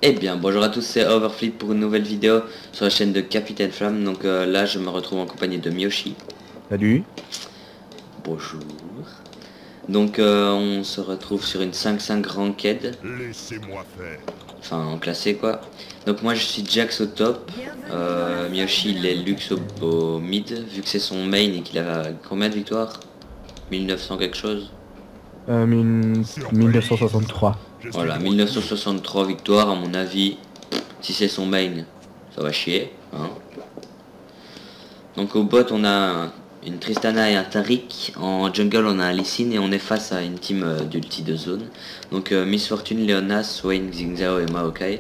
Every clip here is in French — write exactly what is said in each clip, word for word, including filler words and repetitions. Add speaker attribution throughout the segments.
Speaker 1: Eh bien bonjour à tous, c'est Overflip pour une nouvelle vidéo sur la chaîne de Capitaine Flamme. Donc euh, là je me retrouve en compagnie de Miyoshi.
Speaker 2: Salut.
Speaker 1: Bonjour. Donc euh, on se retrouve sur une cinq cinq ranked.
Speaker 3: Laissez-moi faire.
Speaker 1: Enfin en classé quoi. Donc moi je suis Jax au top. Euh, Miyoshi il est Lux au, au mid. Vu que c'est son main et qu'il a combien de victoires? mille neuf cents quelque chose.
Speaker 2: Euh, mille neuf cent soixante-trois.
Speaker 1: Voilà, mille neuf cent soixante-trois victoires à mon avis. Si c'est son main, ça va chier. Hein. Donc au bot on a une Tristana et un Taric. En jungle on a un Lee Sin et on est face à une team euh, d'ulti de zone. Donc euh, Miss Fortune, Leona, Swain, Xingzao et Maokai.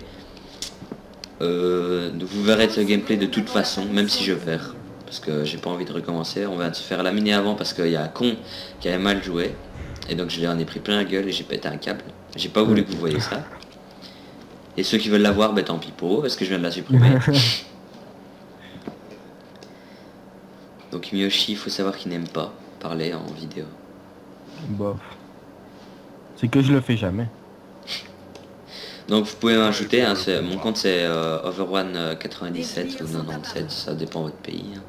Speaker 1: Euh, vous verrez ce gameplay de toute façon, même si je perds. Parce que j'ai pas envie de recommencer. On vient de se faire laminer avant parce qu'il y a un con qui avait mal joué. Et donc je lui en ai pris plein la gueule et j'ai pété un câble. J'ai pas voulu que vous voyez ça. Et ceux qui veulent la voir, ben tant pis pour eux, parce que je viens de la supprimer. Donc Miyoshi, il faut savoir qu'il n'aime pas parler en vidéo.
Speaker 2: Bof. C'est que je le fais jamais.
Speaker 1: Donc vous pouvez m'ajouter, hein, mon compte c'est euh, Overone quatre-vingt-dix-sept ou quatre-vingt-dix-sept, ça dépend de votre pays. Hein.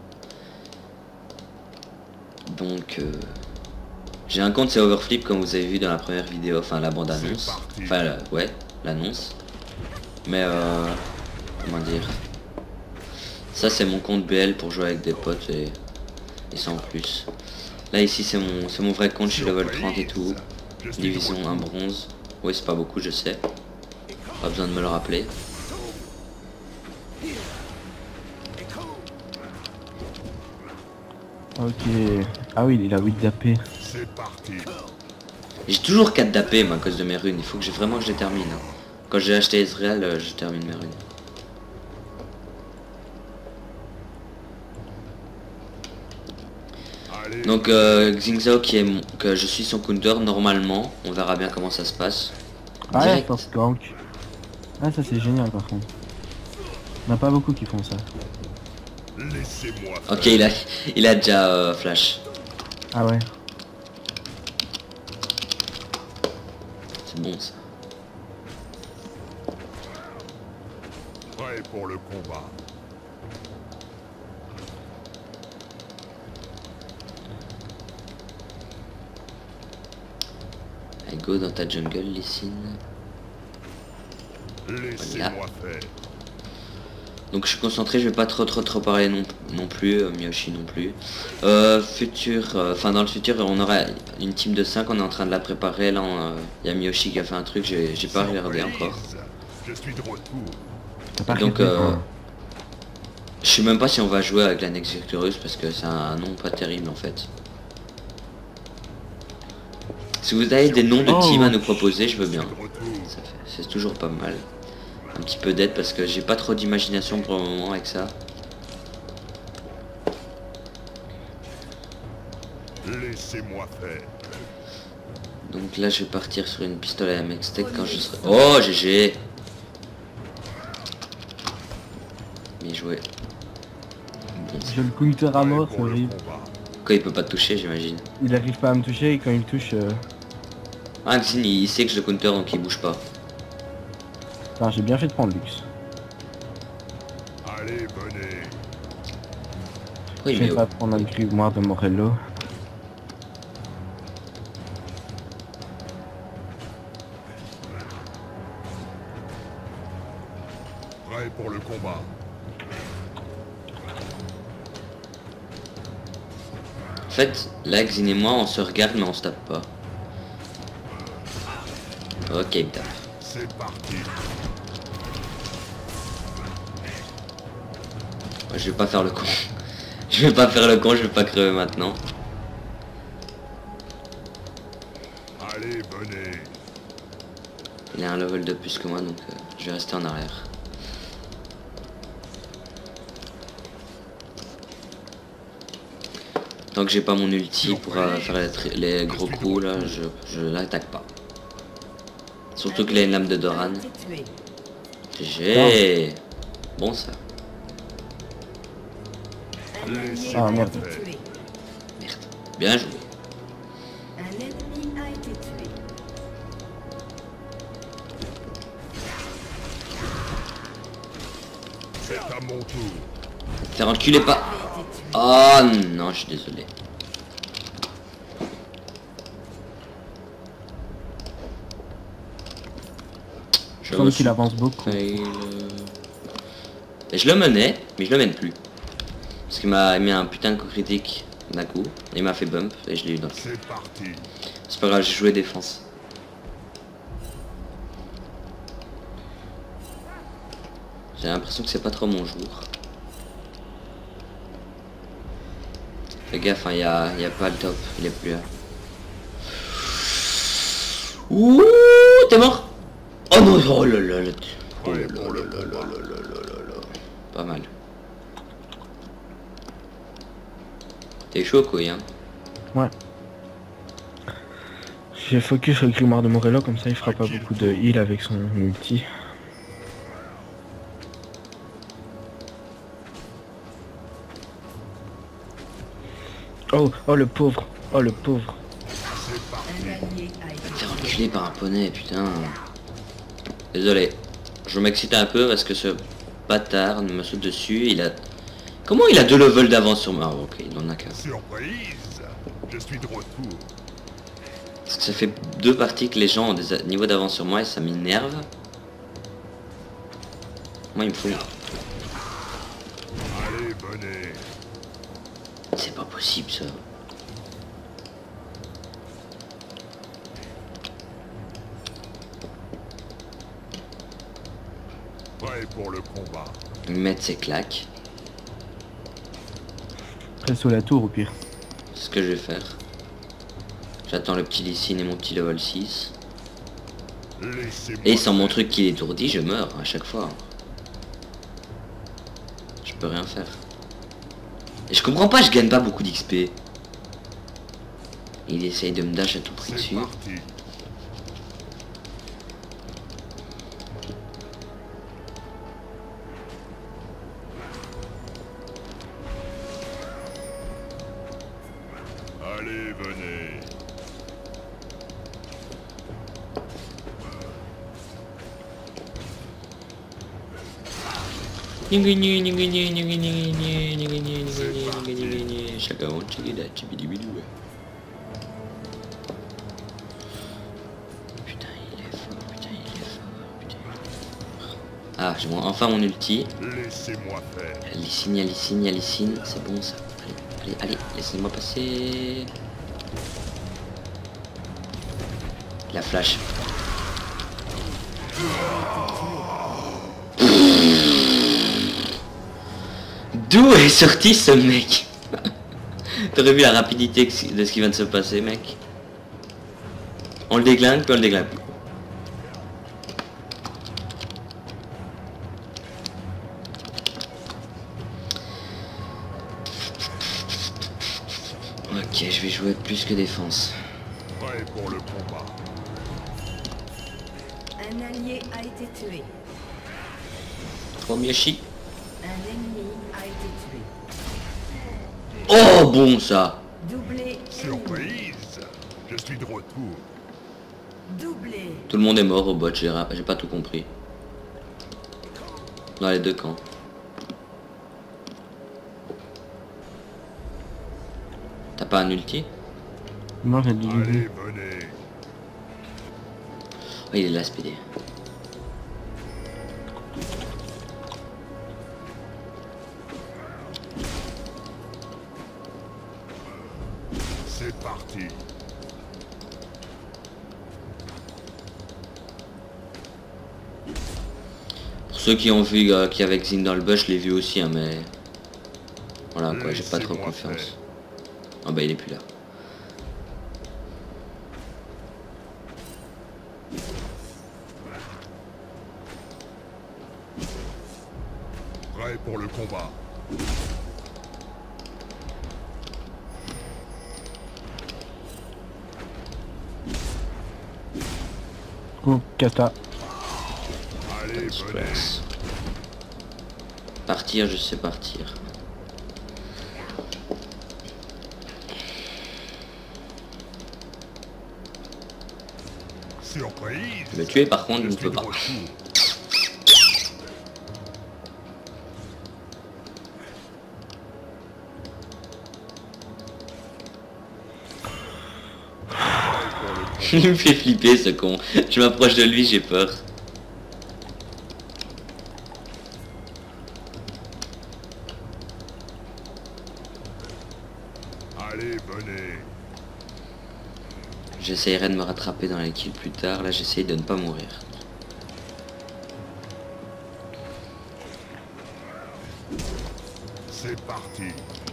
Speaker 1: Donc euh, j'ai un compte c'est Overflip comme vous avez vu dans la première vidéo, enfin la bande annonce. Enfin la, ouais, l'annonce. Mais euh, comment dire, ça c'est mon compte B L pour jouer avec des potes et, et sans plus. Là ici c'est mon c'est mon vrai compte, je suis level trente et tout. Division un bronze. Oui c'est pas beaucoup je sais. Pas besoin de me le rappeler.
Speaker 2: Ok. Ah oui, il a huit d'A P.
Speaker 3: C'est parti.
Speaker 1: J'ai toujours quatre d'A P à cause de mes runes, il faut que j'ai vraiment que je les termine. Hein. Quand j'ai acheté Ezreal, euh, je termine mes runes.
Speaker 3: Allez.
Speaker 1: Donc euh, Xingzao qui est mon, que je suis son counter normalement, on verra bien comment ça se passe.
Speaker 2: Ah ouais,
Speaker 1: Direct.
Speaker 2: force gank. Ah ça c'est génial par contre. Il n'y en a pas beaucoup qui font ça.
Speaker 3: Laissez-moi faire.
Speaker 1: Ok il a il a déjà euh, flash.
Speaker 2: Ah ouais.
Speaker 1: C'est bon ça.
Speaker 3: Prêt pour le combat.
Speaker 1: Allez go dans ta jungle Lee Sin.
Speaker 3: Laissez-moi faire.
Speaker 1: Donc je suis concentré, je vais pas trop trop trop parler non, non plus, euh, Miyoshi non plus. Euh, futur, enfin euh, dans le futur on aura une team de cinq, on est en train de la préparer, là il y a Miyoshi qui a fait un truc, j'ai j'ai pas regardé encore.
Speaker 3: Je suis de retour.
Speaker 2: T'as pas
Speaker 1: Donc
Speaker 2: arrêté,
Speaker 1: euh,
Speaker 2: quoi.
Speaker 1: je sais même pas si on va jouer avec la Next Victorious parce que c'est un nom pas terrible en fait. Si vous avez des noms de
Speaker 2: Oh.
Speaker 1: team à nous proposer, je veux bien.
Speaker 3: De retour.
Speaker 1: Ça fait- C'est toujours pas mal. Un petit peu d'aide parce que j'ai pas trop d'imagination pour le moment avec ça.
Speaker 3: Laissez-moi faire.
Speaker 1: Donc là je vais partir sur une pistolet à M X Tech quand je serai... Oh G G. Bien joué. Bon,
Speaker 2: Je le counter à mort, c'est
Speaker 3: Pour le
Speaker 2: horrible.
Speaker 3: combat.
Speaker 1: quoi il peut pas te toucher j'imagine.
Speaker 2: Il arrive pas à me toucher et quand il me touche... Euh...
Speaker 1: Ah Xin, il sait que je le counter donc il bouge pas.
Speaker 2: Enfin, j'ai bien fait de prendre luxe.
Speaker 3: Allez, venez.
Speaker 1: Oui
Speaker 2: Je
Speaker 1: mais
Speaker 2: vais
Speaker 1: oh.
Speaker 2: pas prendre un grimoire de Morello.
Speaker 3: Prêt pour le combat.
Speaker 1: En fait, là Xin et moi on se regarde mais on se tape pas. Ok il me tape.
Speaker 3: C'est parti.
Speaker 1: Je vais pas faire le con. Je vais pas faire le con, je vais pas crever maintenant.
Speaker 3: Allez, venez.
Speaker 1: Il a un level de plus que moi donc euh, je vais rester en arrière. Tant que j'ai pas mon ulti pour euh, faire les, tri- les gros coups là, je, je l'attaque pas. Surtout qu'il a une lame de Doran. J'ai bon ça.
Speaker 2: Ah merde.
Speaker 1: Merde. Bien joué.
Speaker 4: Un ennemi a été tué.
Speaker 3: C'est à mon tour.
Speaker 1: Faire enculer pas. Oh non, je suis désolé. Je
Speaker 2: Comme
Speaker 1: me
Speaker 2: qu'il
Speaker 1: suis
Speaker 2: avance beaucoup.
Speaker 1: fail. Et je le menais, mais je le mène plus. Parce qu'il m'a mis un putain de coup critique d'un coup. Il m'a fait bump et je l'ai eu dans le...
Speaker 3: C'est parti.
Speaker 1: C'est pas grave, j'ai joué défense. J'ai l'impression que c'est pas trop mon jour. Fais gaffe, il hein, y, a, y a pas le top, il est plus là. Ouh, t'es mort? Oh non, oh là là là. Oh là là là là là là là là. Pas mal. T'es chaud quoi, hein?
Speaker 4: Ouais. J'ai focus sur le grimoire de Morello, comme ça il fera pas beaucoup de heal avec son multi. Oh, oh le pauvre, oh le pauvre.
Speaker 1: Faire enculer par un poney, putain. Désolé. Je m'excite un peu parce que ce bâtard me saute dessus, il a... Comment il a deux levels d'avance sur moi? Ah, ok, il en a qu'un.
Speaker 3: Surprise. Je suis de retour.
Speaker 1: Parce que ça fait deux parties que les gens ont des niveaux d'avance sur moi et ça m'énerve. Moi il me faut...
Speaker 3: Allez, venez.
Speaker 1: C'est pas possible ça.
Speaker 3: Prêt pour le combat.
Speaker 1: Ils mettent ses claques.
Speaker 2: Reste sous la tour au pire.
Speaker 1: C'est ce que je vais faire. J'attends le petit Lysine et mon petit level six.
Speaker 3: Laissez-moi.
Speaker 1: Et sans mon truc qui l'étourdit, je meurs à chaque fois. Je peux rien faire. Et je comprends pas, je gagne pas beaucoup d'X P. Il essaye de me dash à tout prix
Speaker 3: C'est
Speaker 1: dessus.
Speaker 3: parti. Allez, venez.
Speaker 1: Putain, il est fort, putain, il est fort, putain, il est fort. Ah, j'ai mon- enfin mon ulti.
Speaker 3: Laissez-moi faire.
Speaker 1: Alicine, Alicine, Alicine, c'est bon ça. Allez, allez, allez, laissez-moi passer. La flash. D'où est sorti ce mec? T'aurais vu la rapidité de ce qui vient de se passer, mec? On le déglingue, puis on le déglingue plus. Ok, je vais jouer plus que défense.
Speaker 3: Prêt pour le combat.
Speaker 5: Un allié a été tué.
Speaker 1: Trop Miyoshi.
Speaker 5: Un ennemi a été tué.
Speaker 1: Oh bon ça.
Speaker 5: Doublé. ennemi.
Speaker 3: Surprise. Je suis de retour.
Speaker 5: Doublé.
Speaker 1: Tout le monde est mort au bot, j'ai ra- j'ai pas tout compris. Dans les deux camps. T'as pas un ulti?
Speaker 2: Moi j'ai dit
Speaker 3: Allez, venez.
Speaker 1: Oh, il est là, speedé.
Speaker 3: C'est parti.
Speaker 1: Pour ceux qui ont vu euh, qu'il y avait Xin dans le bush, je l'ai vu aussi, hein, mais... Voilà quoi, j'ai pas trop
Speaker 3: Laissez-moi
Speaker 1: confiance.
Speaker 3: faire.
Speaker 1: Ah bah il est plus là.
Speaker 3: Prêt pour le combat.
Speaker 2: oh, kata.
Speaker 3: Allez, venez.
Speaker 1: Stress. Partir, je sais partir.
Speaker 3: Surprise.
Speaker 1: Le tuer par contre,
Speaker 3: Je
Speaker 1: je ne
Speaker 3: suis
Speaker 1: peux
Speaker 3: de
Speaker 1: pas.
Speaker 3: retour.
Speaker 1: Il me fait flipper ce con. Je m'approche de lui, j'ai peur.
Speaker 3: Allez, venez.
Speaker 1: J'essayerai de me rattraper dans les kills plus tard. Là, j'essaye de ne pas mourir.
Speaker 3: C'est parti.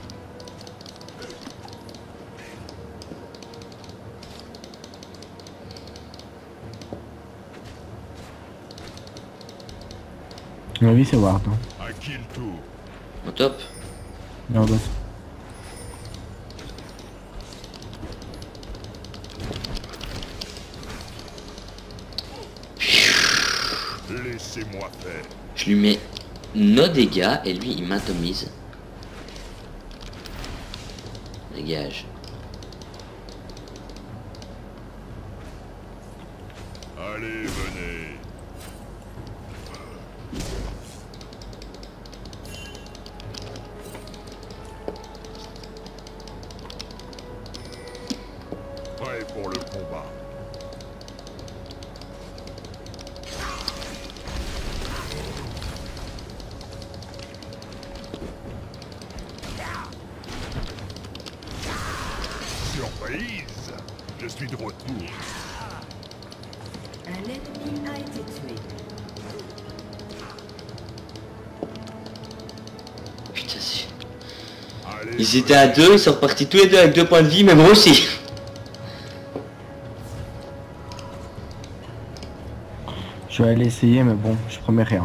Speaker 2: Ma vie c'est Ward. Hein.
Speaker 3: À qui le tour?
Speaker 1: Au top.
Speaker 2: Non, bah,
Speaker 3: Laissez-moi faire.
Speaker 1: Je lui mets nos dégâts et lui il m'atomise. Dégage.
Speaker 3: Allez, venez. Prêt pour le combat. Surprise! Je suis de retour.
Speaker 5: Un ennemi a été tué.
Speaker 1: Putain, c'est...
Speaker 3: Allez,
Speaker 1: Ils étaient à deux, ils sont repartis tous les deux avec deux points de vie, mais moi aussi.
Speaker 2: je vais aller essayer, mais bon, je promets rien.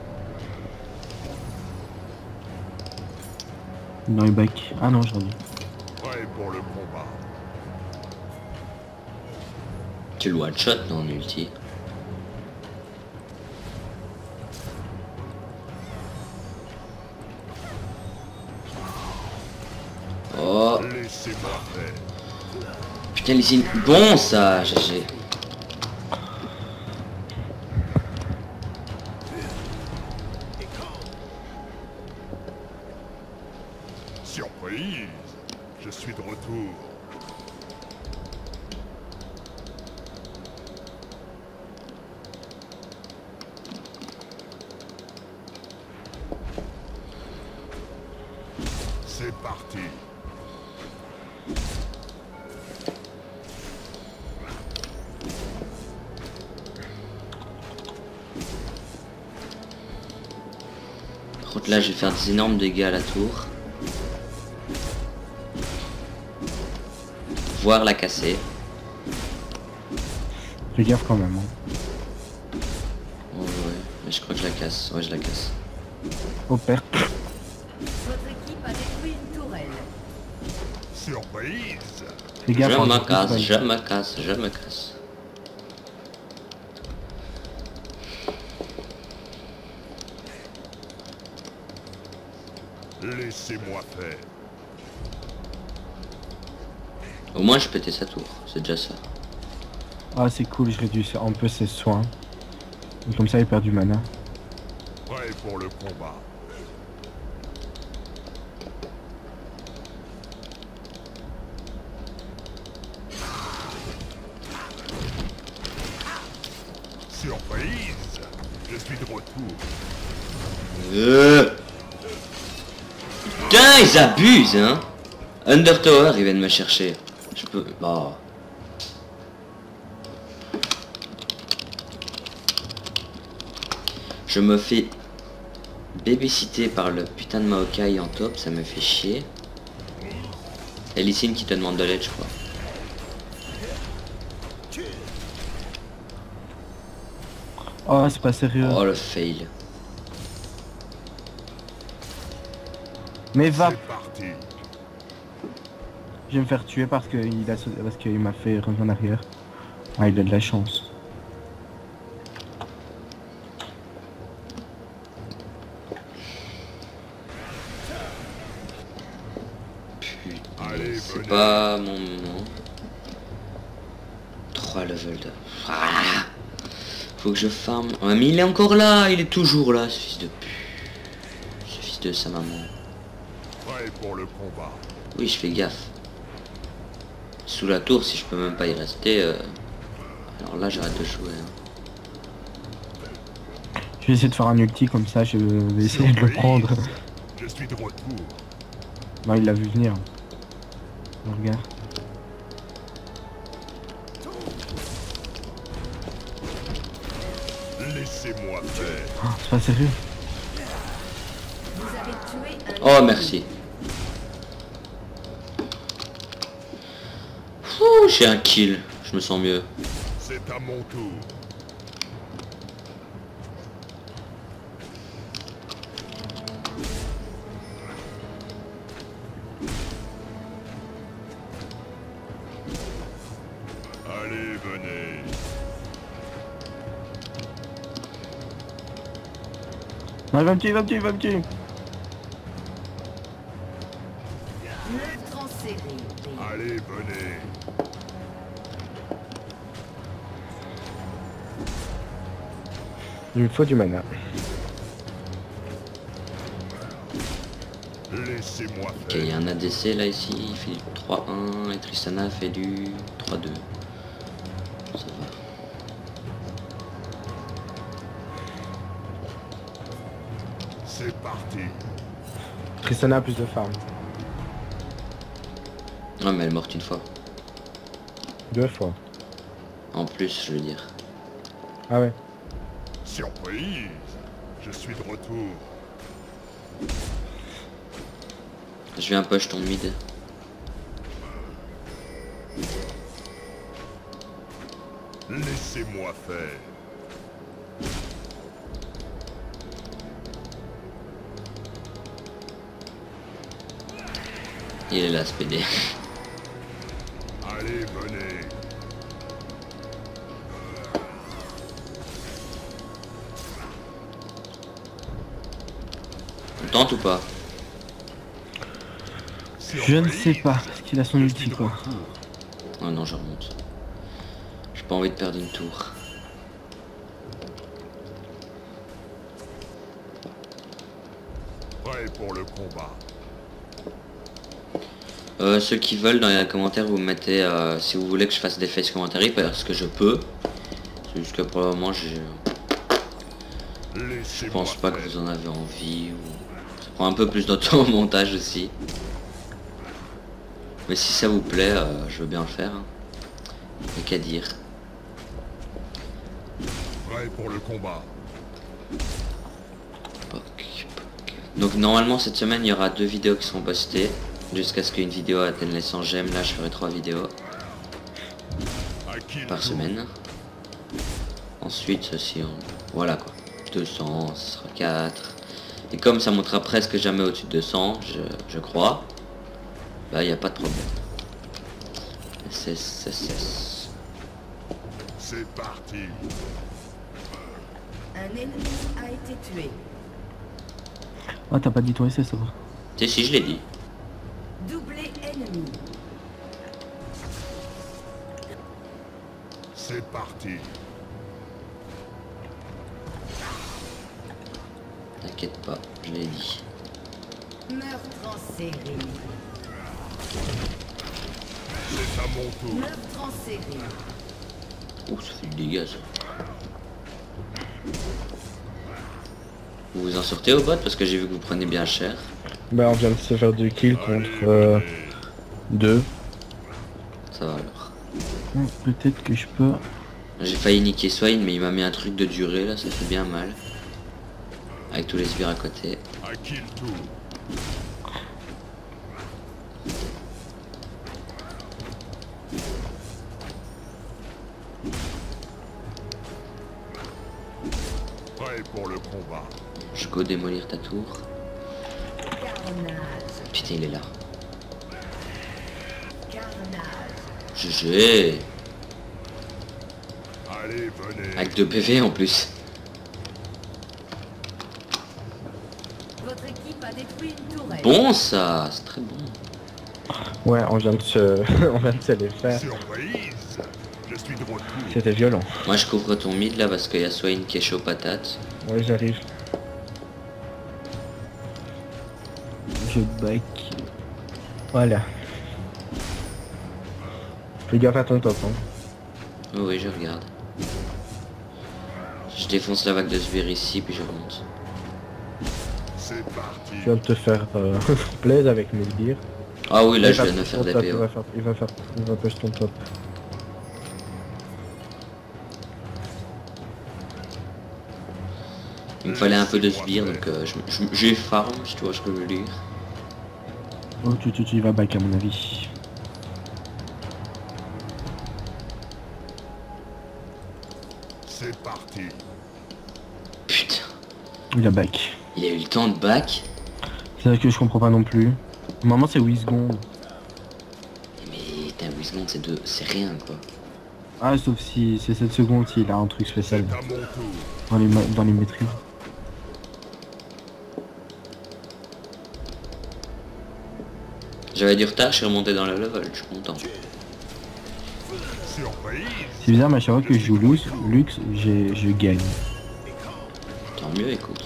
Speaker 2: Dans les bacs. Ah non, j'en ai.
Speaker 3: prêt pour le combat.
Speaker 1: Tu le one shot non ulti. Oh
Speaker 3: Laissez-moi faire.
Speaker 1: putain les signes. Bon ça, G G.
Speaker 3: Surprise! Je suis de retour. C'est parti.
Speaker 1: Par contre là je vais faire des énormes dégâts à la tour. Voire la casser.
Speaker 2: Fais gaffe quand même. Hein.
Speaker 1: Oh, ouais, mais je crois que je la casse. Ouais je la casse.
Speaker 2: Oh père.
Speaker 5: Votre équipe a détruit une tourelle.
Speaker 3: Surprise!
Speaker 2: Fais gaffe.
Speaker 1: Je
Speaker 2: hein,
Speaker 1: me
Speaker 2: c'est
Speaker 1: casse,
Speaker 2: plus
Speaker 1: je me casse, je me casse.
Speaker 3: Laissez-moi faire.
Speaker 1: Au moins je pétais sa tour, c'est déjà ça.
Speaker 2: Ah c'est cool, je réduis un peu ses soins. Et comme ça il perd du mana.
Speaker 3: Prêt pour le combat. Surprise! Je suis de retour.
Speaker 1: Euh... Putain ils abusent hein. Under Tower ils viennent me chercher. Je peux... Oh. Je me fais babysitter par le putain de Maokai en top, ça me fait chier. Et Lee Sin qui te demande de l'aide je crois.
Speaker 2: Oh c'est pas sérieux.
Speaker 1: Oh le fail.
Speaker 2: Mais va.
Speaker 3: C'est parti.
Speaker 2: Je vais me faire tuer parce que il a parce qu'il m'a fait revenir en arrière. Ah il a de la chance.
Speaker 3: Allez,
Speaker 1: C'est
Speaker 3: venez.
Speaker 1: pas mon moment. trois levels de... Ah, faut que je farm. Ouais, mais il est encore là, il est toujours là, ce fils de pute. Ce fils de sa maman.
Speaker 3: Prêt pour le combat.
Speaker 1: Oui, je fais gaffe. Sous la tour, si je peux même pas y rester, euh, Alors là j'arrête de jouer. Hein.
Speaker 2: Je vais essayer de faire un ulti comme ça, je vais essayer de le prendre.
Speaker 3: Je suis de retour.
Speaker 2: Non, il l'a vu venir. Regarde.
Speaker 3: Laissez-moi faire.
Speaker 2: Oh, c'est pas sérieux.
Speaker 5: Vous avez tué un
Speaker 1: Oh
Speaker 5: ennemi.
Speaker 1: merci. Ouh, j'ai un kill, je me sens mieux.
Speaker 3: C'est à mon tour. Allez, venez.
Speaker 2: Non, il va me tuer, il va me tuer, il va me tuer.
Speaker 5: Meurtre en série.
Speaker 3: Allez, venez.
Speaker 4: Il me faut du mana.
Speaker 3: Laissez-moi
Speaker 1: Ok,
Speaker 3: faire.
Speaker 1: il y a un A D C là ici, il fait du trois un et Tristana fait du trois deux. Ça va.
Speaker 3: C'est parti.
Speaker 4: Tristana a plus de farm.
Speaker 1: Ouais mais elle est morte une fois.
Speaker 4: Deux fois.
Speaker 1: En plus je veux dire.
Speaker 4: Ah ouais.
Speaker 3: Surprise. Je suis de retour.
Speaker 1: Je viens push ton mid.
Speaker 3: Laissez-moi faire.
Speaker 1: Il est là ce P D.
Speaker 3: Allez, venez.
Speaker 1: On tente ou pas?
Speaker 2: Je ne sais pas, parce qu'il a son ulti quoi.
Speaker 1: Oh non je remonte. J'ai pas envie de perdre une tour.
Speaker 3: Prêt pour le combat.
Speaker 1: Euh, ceux qui veulent dans les commentaires vous mettez euh, si vous voulez que je fasse des face commentaires parce que je peux. C'est juste que pour le moment je, je
Speaker 3: Laissez-moi
Speaker 1: pense pas que
Speaker 3: faire.
Speaker 1: vous en avez envie ou... Ça prend un peu plus de temps au montage aussi. Mais si ça vous plaît, euh, je veux bien le faire. Hein. Y'a qu'à dire.
Speaker 3: Prêt pour le combat.
Speaker 1: Ok, ok. Donc normalement cette semaine il y aura deux vidéos qui seront postées. Jusqu'à ce qu'une vidéo atteigne les cent j'aime, là je ferai trois vidéos
Speaker 3: À qui le
Speaker 1: par
Speaker 3: tour?
Speaker 1: semaine. Ensuite si on... Voilà quoi. deux cents, ce sera quatre. Et comme ça montera presque jamais au-dessus de deux cents, je, je crois. Bah il n'y a pas de problème. S S S S.
Speaker 3: C'est parti.
Speaker 5: Un ennemi a été tué.
Speaker 2: Oh, t'as pas dit ton S S ça va.
Speaker 1: Si si je l'ai dit.
Speaker 5: Doublé ennemi.
Speaker 3: C'est parti.
Speaker 1: T'inquiète pas, je l'ai dit.
Speaker 5: Meurtre en série.
Speaker 3: C'est à mon tour.
Speaker 5: Meurtre en série.
Speaker 1: Ouh ça fait du dégât ça. Vous vous en sortez au bot parce que j'ai vu que vous prenez bien cher.
Speaker 4: Bah on vient de se faire deux kills contre euh, deux.
Speaker 1: Ça va alors.
Speaker 2: Oh, peut-être que je peux.
Speaker 1: J'ai failli niquer Swain mais il m'a mis un truc de durée là, ça fait bien mal. Avec tous les sbires à côté.
Speaker 3: À qui le tour? Prêt pour le combat.
Speaker 1: Je go démolir ta tour.
Speaker 5: Carnage.
Speaker 1: Putain il est là.
Speaker 5: Carnage.
Speaker 1: G G.
Speaker 3: Allez, venez.
Speaker 1: Avec deux P V en plus.
Speaker 5: Votre équipe a détruit une tourelle.
Speaker 1: Bon ça, c'est très bon.
Speaker 4: Ouais, on vient de se, on vient de se les faire.
Speaker 3: Surprise. Je suis de retour.
Speaker 4: C'était violent.
Speaker 1: Moi je couvre ton mid là parce qu'il y a Swain qui est chaud patate.
Speaker 4: Ouais, j'arrive.
Speaker 2: Je back.
Speaker 4: Voilà. Fais gaffe à ton top. Hein.
Speaker 1: Oui, oui, je regarde. Je défonce la vague de sbires ici, puis je remonte.
Speaker 3: C'est parti.
Speaker 4: Tu vas te faire euh, plaise avec mes sbires.
Speaker 1: Ah oui, là
Speaker 4: Il
Speaker 1: je
Speaker 4: va
Speaker 1: viens de
Speaker 4: push
Speaker 1: faire
Speaker 4: ton
Speaker 1: des
Speaker 4: top, il
Speaker 1: P O.
Speaker 4: va faire, il va faire, il va push ton top.
Speaker 1: Il me fallait un peu de sbires, donc euh, je- je- j'ai farm, si tu vois ce que je veux dire.
Speaker 2: Oh, tu, tu, tu y vas back à mon avis.
Speaker 3: C'est parti.
Speaker 1: Putain,
Speaker 2: Il a back.
Speaker 1: il a eu le temps de back.
Speaker 2: C'est vrai que je comprends pas non plus. Normalement c'est huit secondes.
Speaker 1: Mais t'as huit secondes, c'est deux, c'est rien quoi.
Speaker 2: Ah, sauf si c'est sept secondes s'il a un truc spécial
Speaker 3: C'est à mon tour.
Speaker 2: dans les, ma- dans les maîtrises.
Speaker 1: J'avais du retard, je suis remonté dans le level, je suis content.
Speaker 3: Surprise.
Speaker 2: C'est bizarre, mais à chaque fois que je joue Lux, Lux j'ai- je gagne.
Speaker 1: Tant mieux, écoute.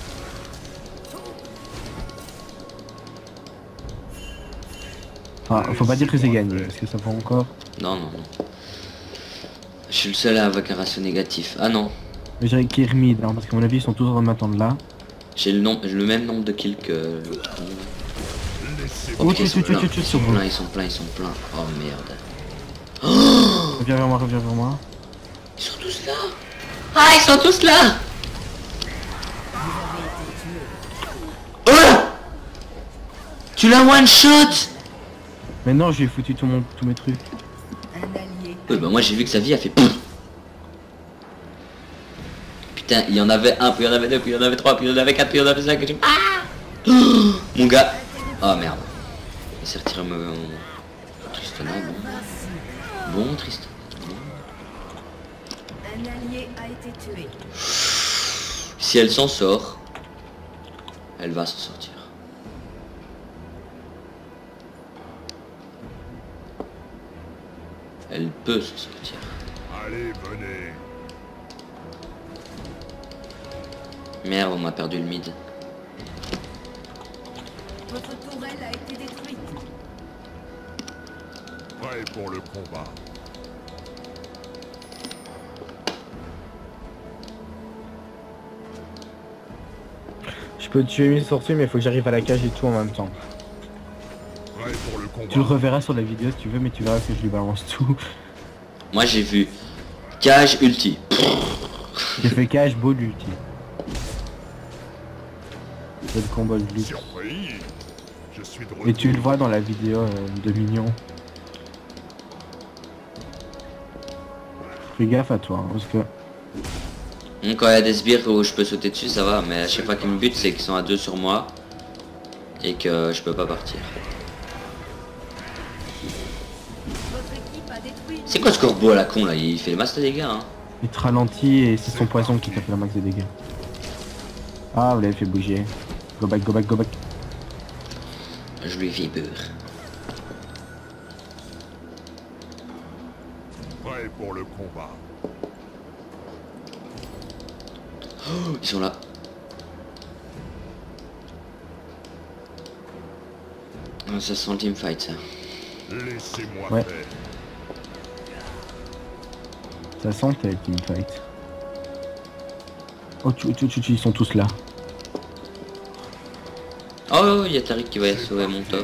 Speaker 2: Enfin, faut pas dire que c'est gagné, parce que ça prend encore.
Speaker 1: Non, non, non. Je suis le seul avec un ratio négatif. Ah non,
Speaker 2: Mais je dirais qu'Hermide, hein, parce qu'à mon avis ils sont tous en train de m'attendre là.
Speaker 1: j'ai le, nom- le même nombre de kills que l'autre.
Speaker 3: Laissez-moi.
Speaker 1: Oh
Speaker 2: Oh,
Speaker 1: putain, ils
Speaker 2: tu,
Speaker 1: sont
Speaker 2: tu, tu,
Speaker 1: pleins,
Speaker 2: tu, tu,
Speaker 1: ils sont
Speaker 2: tu,
Speaker 1: pleins, ils sont pleins, ils sont pleins. Oh merde.
Speaker 2: Reviens vers moi, reviens vers moi.
Speaker 1: Ils sont tous là. Ah, ils sont tous là. Oh, tu l'as one shot.
Speaker 2: Mais non, j'ai foutu tout mon, tous mes trucs.
Speaker 5: Un allié.
Speaker 1: Oui, bah moi j'ai vu que sa vie a fait pouf. Putain, il y en avait un, puis il y en avait deux, puis il y en avait trois, puis il y en avait quatre, puis il y en avait cinq. et j'ai- Ah oh, mon gars. Oh merde. Il s'est retiré mon... Tristan, bon. Bon, Tristan.
Speaker 5: Un allié a été tué.
Speaker 1: Si elle s'en sort, elle va s'en sortir. Elle peut s'en sortir.
Speaker 3: Allez, venez.
Speaker 1: Merde, on a perdu le mid.
Speaker 5: Votre tourelle a été détruite.
Speaker 3: Prêt pour le combat.
Speaker 4: Je peux te tuer une sortie, mais il faut que j'arrive à la cage et tout en même temps.
Speaker 3: Prêt pour le combat.
Speaker 2: Tu le reverras sur la vidéo si tu veux, mais tu verras que je lui balance tout.
Speaker 1: Moi j'ai vu cage ulti.
Speaker 2: J'ai fait cash, beau l'ulti. C'est le combat de Lux.
Speaker 3: Surprise. Je suis de retour.
Speaker 2: Et tu le vois dans la vidéo euh, de Mignon. Fais gaffe à toi, hein, parce que...
Speaker 1: Donc, quand il y a des sbires où je peux sauter dessus, ça va, mais à chaque fois qu'ils me butent, c'est qu'ils sont à deux sur moi et que je peux pas partir.
Speaker 5: Votre équipe a détruit.
Speaker 1: C'est quoi ce corbeau à la con là? Il fait le masse de dégâts hein.
Speaker 2: Il te ralentit et c'est son poison qui t'a fait la max de dégâts. Ah, vous l'avez fait bouger. Go back, go back, go back.
Speaker 1: Je lui fais peur.
Speaker 3: Prêt pour le combat.
Speaker 1: Oh, ils sont là. Oh, ça sent le teamfight ça.
Speaker 3: Laissez-moi
Speaker 2: Ouais.
Speaker 3: faire.
Speaker 2: Ça sent le teamfight. Oh, tu, tu, tu, tu, ils sont tous là.
Speaker 1: Oh, il y a Tariq qui va sauver mon top.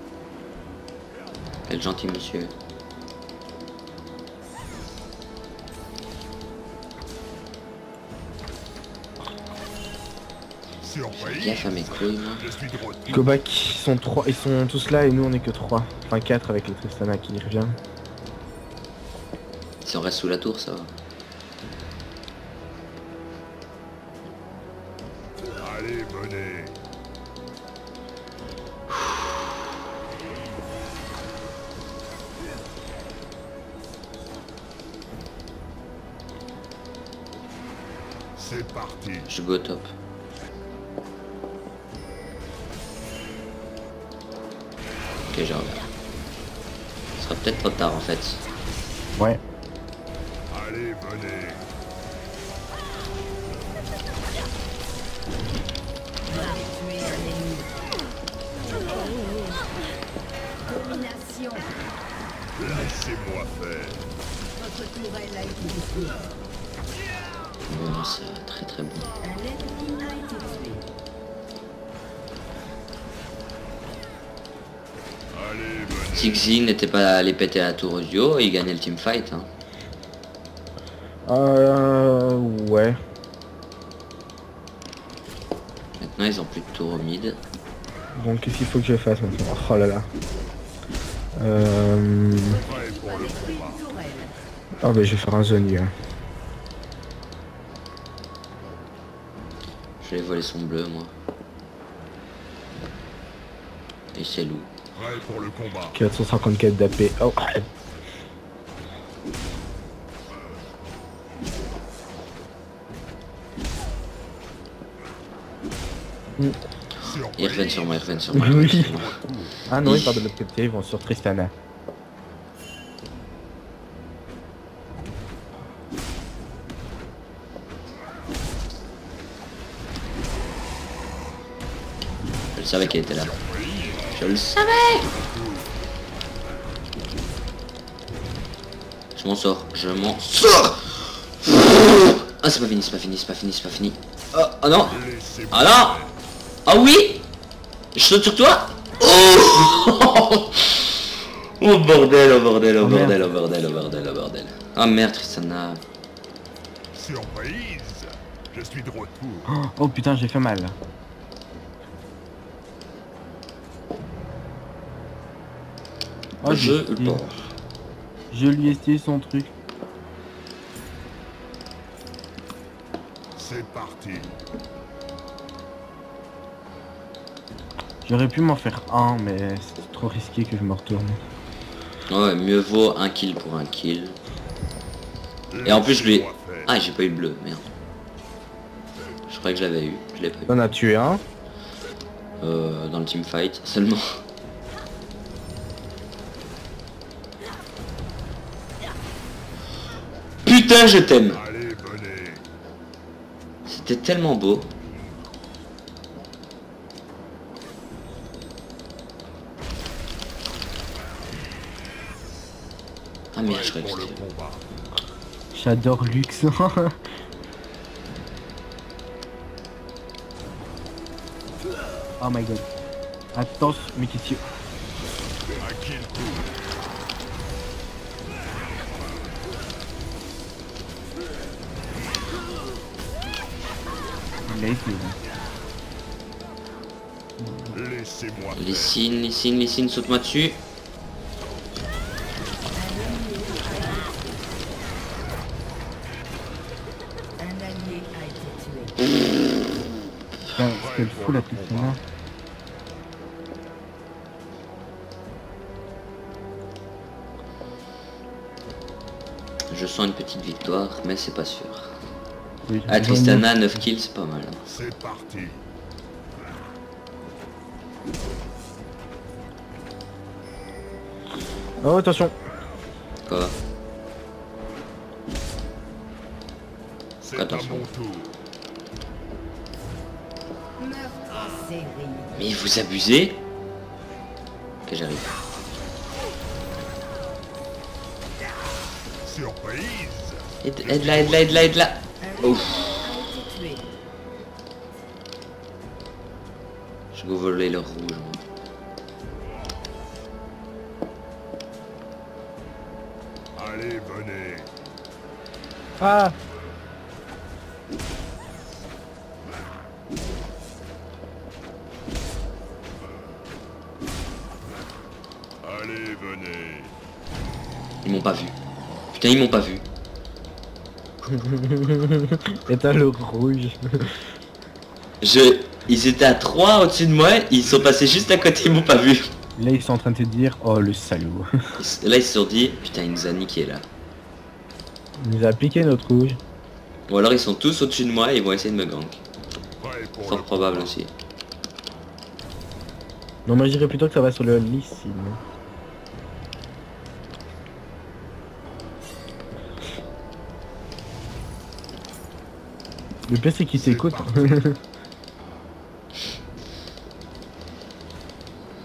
Speaker 1: Quel gentil monsieur.
Speaker 3: Surprise.
Speaker 1: Gaffe à mes couilles moi.
Speaker 3: Je suis de retour.
Speaker 4: Go back, ils sont trois, ils sont tous là et nous on est que trois. Enfin quatre avec le Tristana qui revient.
Speaker 1: Si on reste sous la tour ça va.
Speaker 3: Allez, venez. C'est parti.
Speaker 1: Je go top. Ok, je reviens. Ce sera peut-être trop tard en fait.
Speaker 2: Ouais.
Speaker 3: Allez, venez.
Speaker 5: Tué un ennemi. Domination.
Speaker 3: Laissez-moi faire.
Speaker 5: Votre Votre tourelle a été détruite.
Speaker 1: Bon, c'est très très bon.
Speaker 5: Un ennemi a été tué.
Speaker 3: Allez, venez.
Speaker 1: Si Xin n'était pas allé péter la tour au duo, il gagnait le teamfight. Hein.
Speaker 4: Euh... Ouais.
Speaker 1: Maintenant, ils ont plus de tour au mid.
Speaker 4: Bon, qu'est-ce qu'il faut que je fasse maintenant? Oh là là. Euh...
Speaker 3: Prêt pour le
Speaker 5: Détruit
Speaker 3: combat.
Speaker 5: une tourelle.
Speaker 4: Ah bah je vais faire un zone hein.
Speaker 1: Je vais voler son bleu, moi. Et c'est loup.
Speaker 3: Prêt pour le combat.
Speaker 4: quatre cent cinquante-quatre d'A P. Oh.
Speaker 1: Ils reviennent
Speaker 3: Surprise.
Speaker 1: sur moi, ils reviennent sur moi.
Speaker 4: Oui.
Speaker 1: ils reviennent sur moi.
Speaker 2: Ah non, ils partent de l'autre côté, ils vont sur Tristana.
Speaker 1: Je le savais qu'elle était là. Je le savais. Je m'en sors, je m'en sors. Ah, c'est pas fini, c'est pas fini, c'est pas fini, c'est pas fini. Oh, oh non.
Speaker 3: Laissez-moi.
Speaker 1: Ah non. Ah oui. Je saute sur toi. Oh. Oh bordel, oh bordel, oh
Speaker 2: Oh, merde.
Speaker 1: bordel, oh bordel, oh bordel, oh bordel. Ah merde, Tristana.
Speaker 3: Surprise. Je suis de retour.
Speaker 2: Oh, oh putain, j'ai fait mal. Oh,
Speaker 1: Je
Speaker 2: j'ai-
Speaker 1: le porte.
Speaker 2: Je lui ai stylé son truc.
Speaker 3: C'est parti.
Speaker 2: J'aurais pu m'en faire un, mais c'est trop risqué que je me retourne.
Speaker 1: Ouais, mieux vaut un kill pour un kill. Et en plus, je lui ai...
Speaker 3: Laissez-moi faire.
Speaker 1: Ah, j'ai pas eu le bleu, merde. Je croyais que je l'avais eu, je l'ai pas eu.
Speaker 4: On a tué un.
Speaker 1: Euh, dans le teamfight seulement. Putain, je t'aime.
Speaker 3: Allez, venez.
Speaker 1: C'était tellement beau. Ah merde, je
Speaker 3: Prêt
Speaker 1: croyais
Speaker 3: pour
Speaker 1: que
Speaker 3: le
Speaker 1: c'était...
Speaker 3: combat.
Speaker 2: J'adore Lux. Oh my god. Attention, mais qu'est-ce que...
Speaker 3: À qui le coup?
Speaker 2: Il a été, là.
Speaker 3: Laissez-moi
Speaker 1: Les
Speaker 3: faire.
Speaker 1: signes, les signes, les signes, saute-moi dessus.
Speaker 5: Un allié a été tué.
Speaker 2: Putain, c'était le fou la Tristana.
Speaker 1: Je sens une petite victoire, mais c'est pas sûr.
Speaker 2: Oui,
Speaker 1: Ah, Tristana, neuf kills, c'est pas mal. hein.
Speaker 3: C'est parti.
Speaker 4: Oh attention.
Speaker 1: Quoi?
Speaker 3: C'est à
Speaker 1: Attention.
Speaker 3: mon tour.
Speaker 5: Meurtre en série.
Speaker 1: Mais vous abusez? Ok, j'arrive.
Speaker 3: Surprise.
Speaker 1: Aide, aide là, aide là, aide là, aide là.
Speaker 5: Un
Speaker 1: Ouf.
Speaker 5: a été tué.
Speaker 1: Je vais voler le rouge. moi.
Speaker 3: Allez, venez.
Speaker 4: Ah.
Speaker 3: Allez, venez.
Speaker 1: Ils m'ont pas vu. Putain, ils m'ont pas vu.
Speaker 4: Et t'as le rouge.
Speaker 1: Je... Ils étaient à trois au-dessus de moi, ils sont passés juste à côté, ils m'ont pas vu.
Speaker 2: Là, ils sont en train de te dire, oh le salaud.
Speaker 1: Là, ils se sont dit, putain, il nous a niqué là.
Speaker 4: Il nous a piqué notre rouge.
Speaker 1: Ou alors ils sont tous au-dessus de moi et ils vont essayer de me gank.
Speaker 3: Prêt pour
Speaker 1: Fort
Speaker 3: le
Speaker 1: probable
Speaker 3: combat.
Speaker 1: aussi.
Speaker 4: Non, moi je dirais plutôt que ça va sur le lisse. Le pire c'est qu'il s'écoute.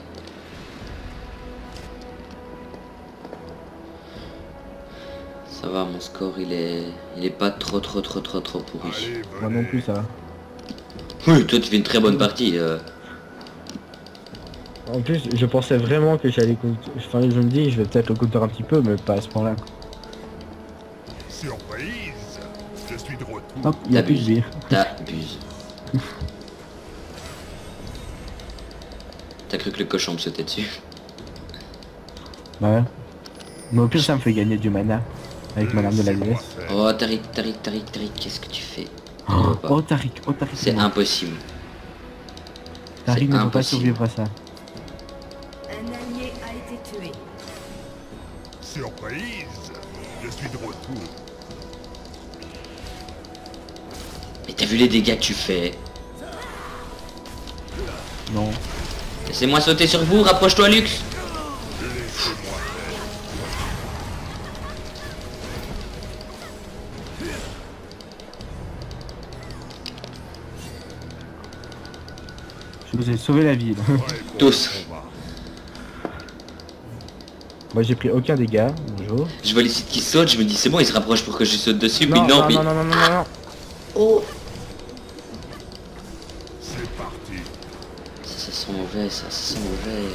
Speaker 1: Ça va va, mon score il est il est pas trop trop trop trop trop pourri.
Speaker 3: Allez,
Speaker 2: Moi
Speaker 3: venez.
Speaker 2: non plus, ça va.
Speaker 1: Oui, toi tu fais une très bonne partie. euh.
Speaker 4: En plus, je pensais vraiment que j'allais... compte- Enfin, je me dis, je vais peut-être le compter un petit peu, mais pas à ce point-là.
Speaker 3: Surprise! Je suis de retour.
Speaker 2: Hop, il y a plus de
Speaker 1: T'abuses.
Speaker 2: vie.
Speaker 1: T'abuses. T'as cru que le cochon me sautait dessus?
Speaker 2: Ouais. Mais au pire, ça me fait gagner du mana. Avec ma lame de la
Speaker 3: Laissez-moi
Speaker 2: déesse.
Speaker 3: faire.
Speaker 1: Oh Tariq, Tariq, Tariq, Tariq, qu'est-ce que tu fais?
Speaker 2: Oh,
Speaker 1: pas.
Speaker 2: oh Tariq, oh Tariq.
Speaker 1: C'est
Speaker 2: bon.
Speaker 1: impossible.
Speaker 2: Tariq
Speaker 1: c'est
Speaker 2: ne peut pas
Speaker 1: impossible.
Speaker 2: survivre à ça.
Speaker 5: Un allié a été tué.
Speaker 3: Surprise! Je suis de retour.
Speaker 1: Mais t'as vu les dégâts que tu fais?
Speaker 2: Non.
Speaker 1: Laissez-moi sauter sur vous, rapproche-toi Lux.
Speaker 3: Laissez-moi faire.
Speaker 2: Je vous ai sauvé la vie. là.
Speaker 3: Prêt pour
Speaker 1: Tous.
Speaker 3: le combat.
Speaker 4: Moi, j'ai pris aucun dégât. Bonjour.
Speaker 1: Je vois les sites qui sautent, je me dis c'est bon, il se rapproche pour que je saute dessus, puis non,
Speaker 4: non,
Speaker 1: puis...
Speaker 4: non, non, non, non, non, non.
Speaker 1: Oh,
Speaker 3: C'est parti.
Speaker 1: ça, ça sent mauvais, ça, ça sent mauvais.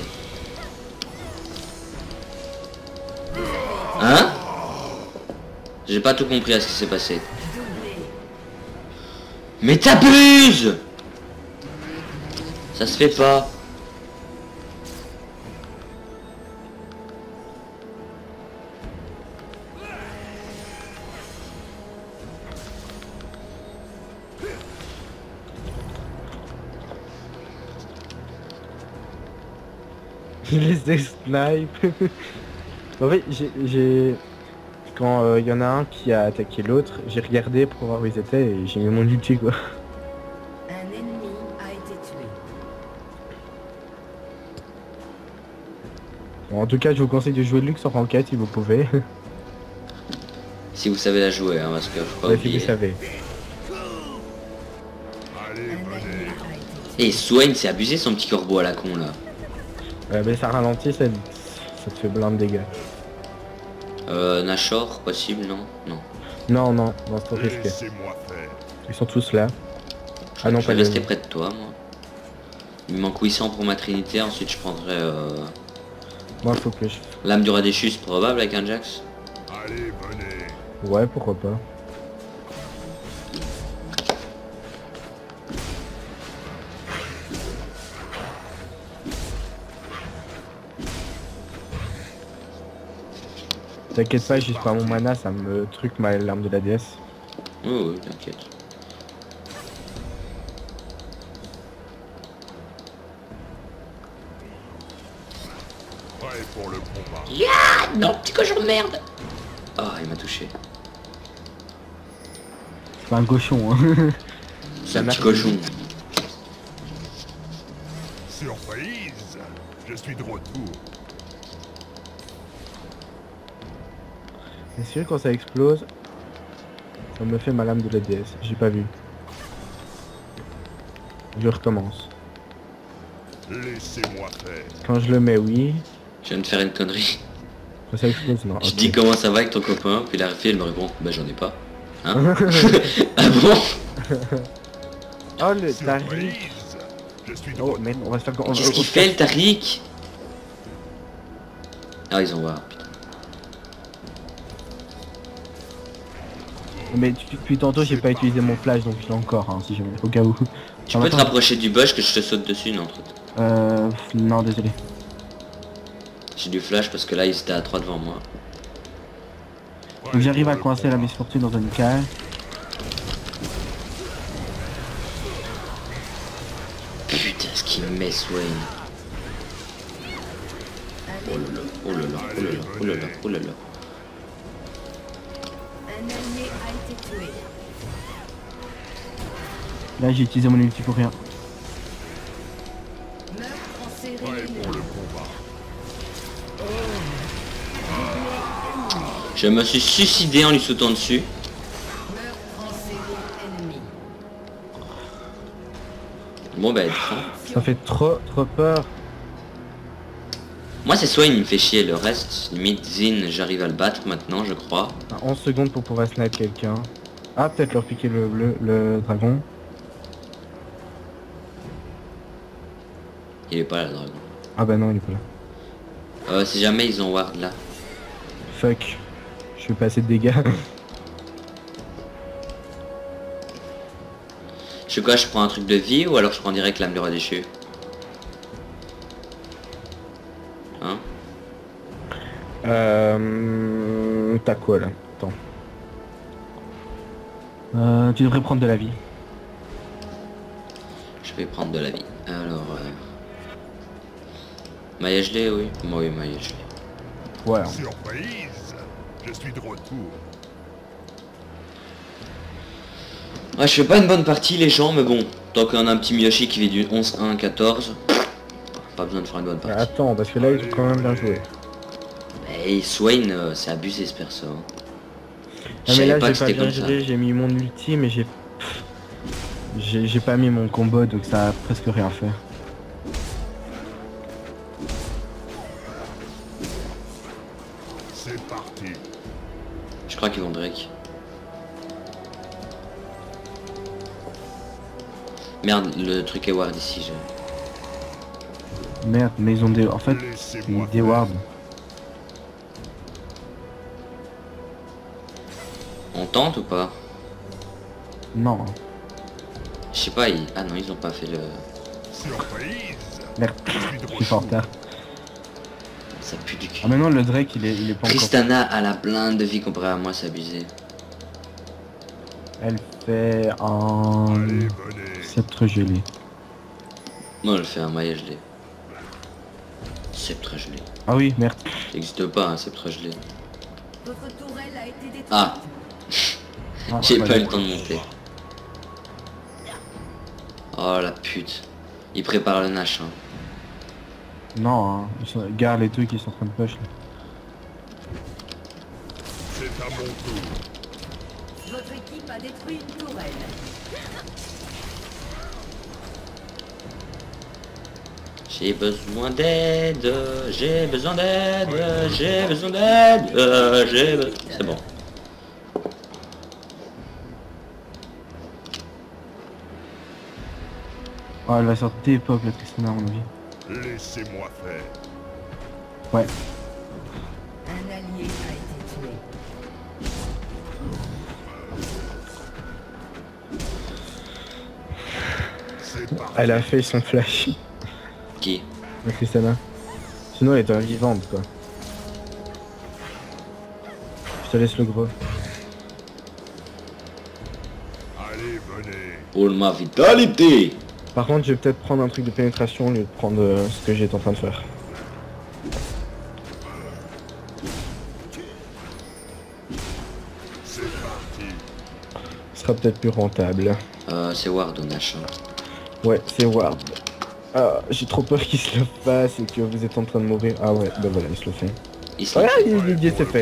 Speaker 1: Hein? J'ai pas tout compris à ce qui s'est passé.
Speaker 5: Doublé.
Speaker 1: Mais t'abuses! Ça se fait pas.
Speaker 4: Je les ai snipe. En fait, j'ai... j'ai- Quand il y en a un qui a attaqué l'autre, j'ai regardé pour voir où ils étaient et j'ai mis mon ulti, quoi.
Speaker 5: Un ennemi a été tué.
Speaker 4: Bon, en tout cas, je vous conseille de jouer Lux en ranked si vous pouvez.
Speaker 1: Si vous savez la jouer, hein, parce que faut pas
Speaker 4: Ouais, si
Speaker 1: oublier.
Speaker 4: vous savez.
Speaker 3: Allez,
Speaker 5: Un allié
Speaker 3: venez.
Speaker 5: a été tué.
Speaker 1: Et Swain s'est abusé son petit corbeau à la con là.
Speaker 4: Ouais, mais ça ralentit, ça, ça te fait plein de dégâts.
Speaker 1: Euh, Nashor, possible, non? Non.
Speaker 4: Non, non, non, c'est trop risqué.
Speaker 3: Laissez-moi faire.
Speaker 4: Ils sont tous là.
Speaker 1: Je,
Speaker 4: Ah non,
Speaker 1: je
Speaker 4: pas
Speaker 1: vais
Speaker 4: les-
Speaker 1: rester près de toi, moi. Il me manque huit cents pour ma trinité, ensuite je prendrai euh,
Speaker 4: Moi, faut que je...
Speaker 1: l'âme du rat déchu, c'est probable avec un Jax.
Speaker 3: Allez, venez.
Speaker 4: Ouais, pourquoi pas. T'inquiète pas, juste par mon mana, ça me truc ma l'arme de la déesse.
Speaker 1: Oui, oui, t'inquiète.
Speaker 3: Prêt pour le combat.
Speaker 1: Ah non, petit cochon de merde. Ah, il m'a touché.
Speaker 2: C'est pas un cochon, hein.
Speaker 1: C'est un
Speaker 4: marche.
Speaker 1: petit cochon.
Speaker 3: Surprise! Je suis de retour.
Speaker 4: C'est sûr quand ça explose, ça me fait ma lame de la déesse. J'ai pas vu. Je recommence.
Speaker 3: Laissez-moi faire.
Speaker 4: Quand je le mets, oui.
Speaker 1: Je viens de faire une connerie.
Speaker 4: Quand ça explose, non.
Speaker 1: Je
Speaker 4: ok.
Speaker 1: dis comment ça va avec ton copain, puis la fille elle me répond, bah j'en ai pas. Hein? Ah bon?
Speaker 4: Oh le Tariq.
Speaker 3: Surprise! Je suis de
Speaker 4: Oh
Speaker 3: retour.
Speaker 4: mais on va se faire... on va-
Speaker 1: Qu'est-ce
Speaker 4: on
Speaker 1: qu'il
Speaker 4: se
Speaker 1: fait
Speaker 4: casse.
Speaker 1: le Tariq? Ah ils ont voir.
Speaker 2: Mais depuis, depuis tantôt, j'ai pas utilisé mon flash, donc je l'ai encore, hein, si jamais, au cas où.
Speaker 1: Tu
Speaker 2: Ah,
Speaker 1: peux te
Speaker 2: attends.
Speaker 1: rapprocher du bush que je te saute dessus, non?
Speaker 2: Euh... Non, désolé.
Speaker 1: J'ai du flash parce que là ils étaient à trois devant moi.
Speaker 3: Prêt
Speaker 2: Donc j'arrive
Speaker 3: pour
Speaker 2: à
Speaker 3: le
Speaker 2: coincer la
Speaker 3: combat.
Speaker 2: misfortune dans une cage.
Speaker 1: Putain ce qu'il met Swain.
Speaker 5: Un
Speaker 1: Oh là
Speaker 5: ennemi,
Speaker 1: là, oh là là, oh là là, oh là là, oh là là.
Speaker 5: un allié a été tué.
Speaker 2: Là, j'ai utilisé mon ulti pour rien.
Speaker 5: Meurtre en série.
Speaker 3: Prêt pour le combat.
Speaker 1: Je me suis suicidé en lui sautant dessus.
Speaker 5: Meurtre en série ennemi.
Speaker 1: Bon bah elle prend.
Speaker 4: Ça fait trop trop peur.
Speaker 1: Moi c'est Swain il me fait chier, le reste, limite Zin j'arrive à le battre maintenant je crois.
Speaker 4: onze secondes pour pouvoir sniper quelqu'un. Ah, peut-être leur piquer le bleu, le dragon.
Speaker 1: Il est pas là le dragon.
Speaker 4: Ah bah non, il est pas là.
Speaker 1: Euh, si jamais ils ont ward là.
Speaker 4: Fuck. Je fais pas assez de dégâts.
Speaker 1: Je sais quoi, je prends un truc de vie ou alors je prends direct l'âme du roi déchu. Hein?
Speaker 4: Euh... T'as quoi là? Attends.
Speaker 2: Euh, tu devrais prendre de la vie.
Speaker 1: Je vais prendre de la vie. Alors... Euh... Maille gelée, oui. Moi oui, maille gelée.
Speaker 2: Ouais.
Speaker 3: Surprise! Je suis de retour.
Speaker 1: Ouais, je fais pas une bonne partie les gens, mais bon. Tant qu'on a un petit Miyoshi qui vit du onze un quatorze, pas besoin de faire une bonne partie.
Speaker 4: Attends, parce que là, il faut quand même bien jouer.
Speaker 1: Et Swain, euh, c'est abusé ce perso. Hein. Je
Speaker 4: Ah mais
Speaker 1: savais
Speaker 4: là,
Speaker 1: pas
Speaker 4: j'ai
Speaker 1: que
Speaker 4: pas
Speaker 1: c'était
Speaker 4: bien
Speaker 1: comme ça.
Speaker 4: géré, j'ai mis mon ulti, mais j'ai... J'ai j'ai pas mis mon combo, donc ça a presque rien fait.
Speaker 3: C'est parti.
Speaker 1: Je crois qu'ils vont break. Merde, le truc est ward ici. Je...
Speaker 2: Merde, mais ils ont des... En fait,
Speaker 3: Laissez-moi
Speaker 2: ils des wards.
Speaker 1: On tente ou pas?
Speaker 2: Non.
Speaker 1: Je sais pas, ils... ah non, ils ont pas fait le...
Speaker 3: Surprise!
Speaker 2: Merde,
Speaker 3: Je suis de
Speaker 2: je suis en
Speaker 3: retour.
Speaker 2: retard.
Speaker 1: Ça pue du cul.
Speaker 2: Ah maintenant le Drake il est, il est pas encore...
Speaker 1: Tristana a la blinde de vie comparé à moi, c'est abusé.
Speaker 2: Elle fait un...
Speaker 3: Allez, venez.
Speaker 2: sceptre gelé.
Speaker 1: Non, elle fait un maille gelé. Sceptre gelé.
Speaker 2: Ah oui, merde.
Speaker 1: Ça n'existe pas un sceptre gelé.
Speaker 5: Votre tourelle a été détruite.
Speaker 1: Ah,
Speaker 2: Ah,
Speaker 1: j'ai
Speaker 2: ouais,
Speaker 1: pas eu le temps de monter. Oh la pute. Il prépare le Nash. Hein.
Speaker 2: Non, hein. Ils sont... Garde les trucs qui sont en train de push. Là.
Speaker 3: C'est à mon tour.
Speaker 5: Votre équipe a détruit une tourelle.
Speaker 1: J'ai besoin d'aide, j'ai besoin d'aide, j'ai besoin d'aide, euh, j'ai besoin... C'est bon.
Speaker 2: Oh, elle va sortir époque la Tristana à mon avis.
Speaker 3: Laissez-moi faire.
Speaker 2: Ouais.
Speaker 5: Un allié a été tué.
Speaker 3: C'est parti.
Speaker 4: Elle a fait son flash.
Speaker 1: Qui?
Speaker 4: La Tristana. Sinon, elle était vivante, quoi. Je te laisse le gros.
Speaker 3: Allez, venez.
Speaker 1: Pour ma vitalité.
Speaker 4: Par contre, je vais peut-être prendre un truc de pénétration au lieu de prendre euh, ce que j'étais en train de faire.
Speaker 3: C'est parti.
Speaker 4: Ce sera peut-être plus rentable.
Speaker 1: Euh, c'est Ward au Nash. Hein.
Speaker 4: Ouais, c'est Ward. Ah, j'ai trop peur qu'il se le fasse et que vous êtes en train de mourir. Ah ouais, bah voilà, il se le fait.
Speaker 1: Il se
Speaker 4: Ouais,
Speaker 1: lance.
Speaker 4: il, il, c'est fait.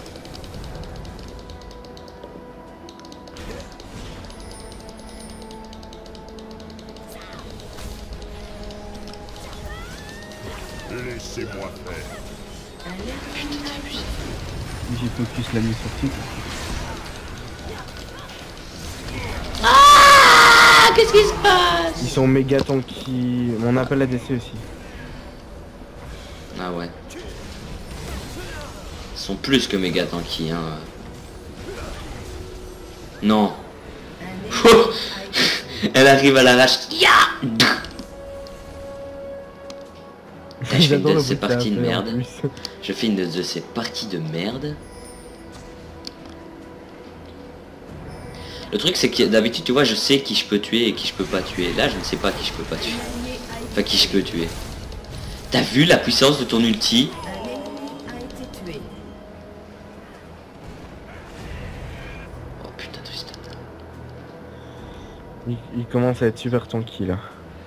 Speaker 3: Laissez-moi faire.
Speaker 5: Un ennemi
Speaker 2: J'ai focus la nuit sur titre.
Speaker 1: Ah, qu'est-ce qui se passe?
Speaker 4: Ils sont méga tanky. On appelle A D C aussi.
Speaker 1: Ah ouais. Ils sont plus que méga tanky, hein. Non.
Speaker 5: Un ennemi a été
Speaker 1: Elle arrive à l'arrache. Ya. Je fais une
Speaker 4: J'adore
Speaker 1: de
Speaker 4: le
Speaker 1: ces
Speaker 4: bruit que ça
Speaker 1: parties de
Speaker 4: fait, en
Speaker 1: merde.
Speaker 4: plus.
Speaker 1: Je fais une de ces parties de merde. Le truc c'est que d'habitude tu vois je sais qui je peux tuer et qui je peux pas tuer. Là je ne sais pas qui je peux pas tuer.
Speaker 5: allié a été
Speaker 1: Enfin qui je peux tuer. T'as vu la puissance de ton ulti?
Speaker 5: Un ennemi a été tué.
Speaker 1: Oh putain Tristan.
Speaker 4: Il, il commence à être super tanky là.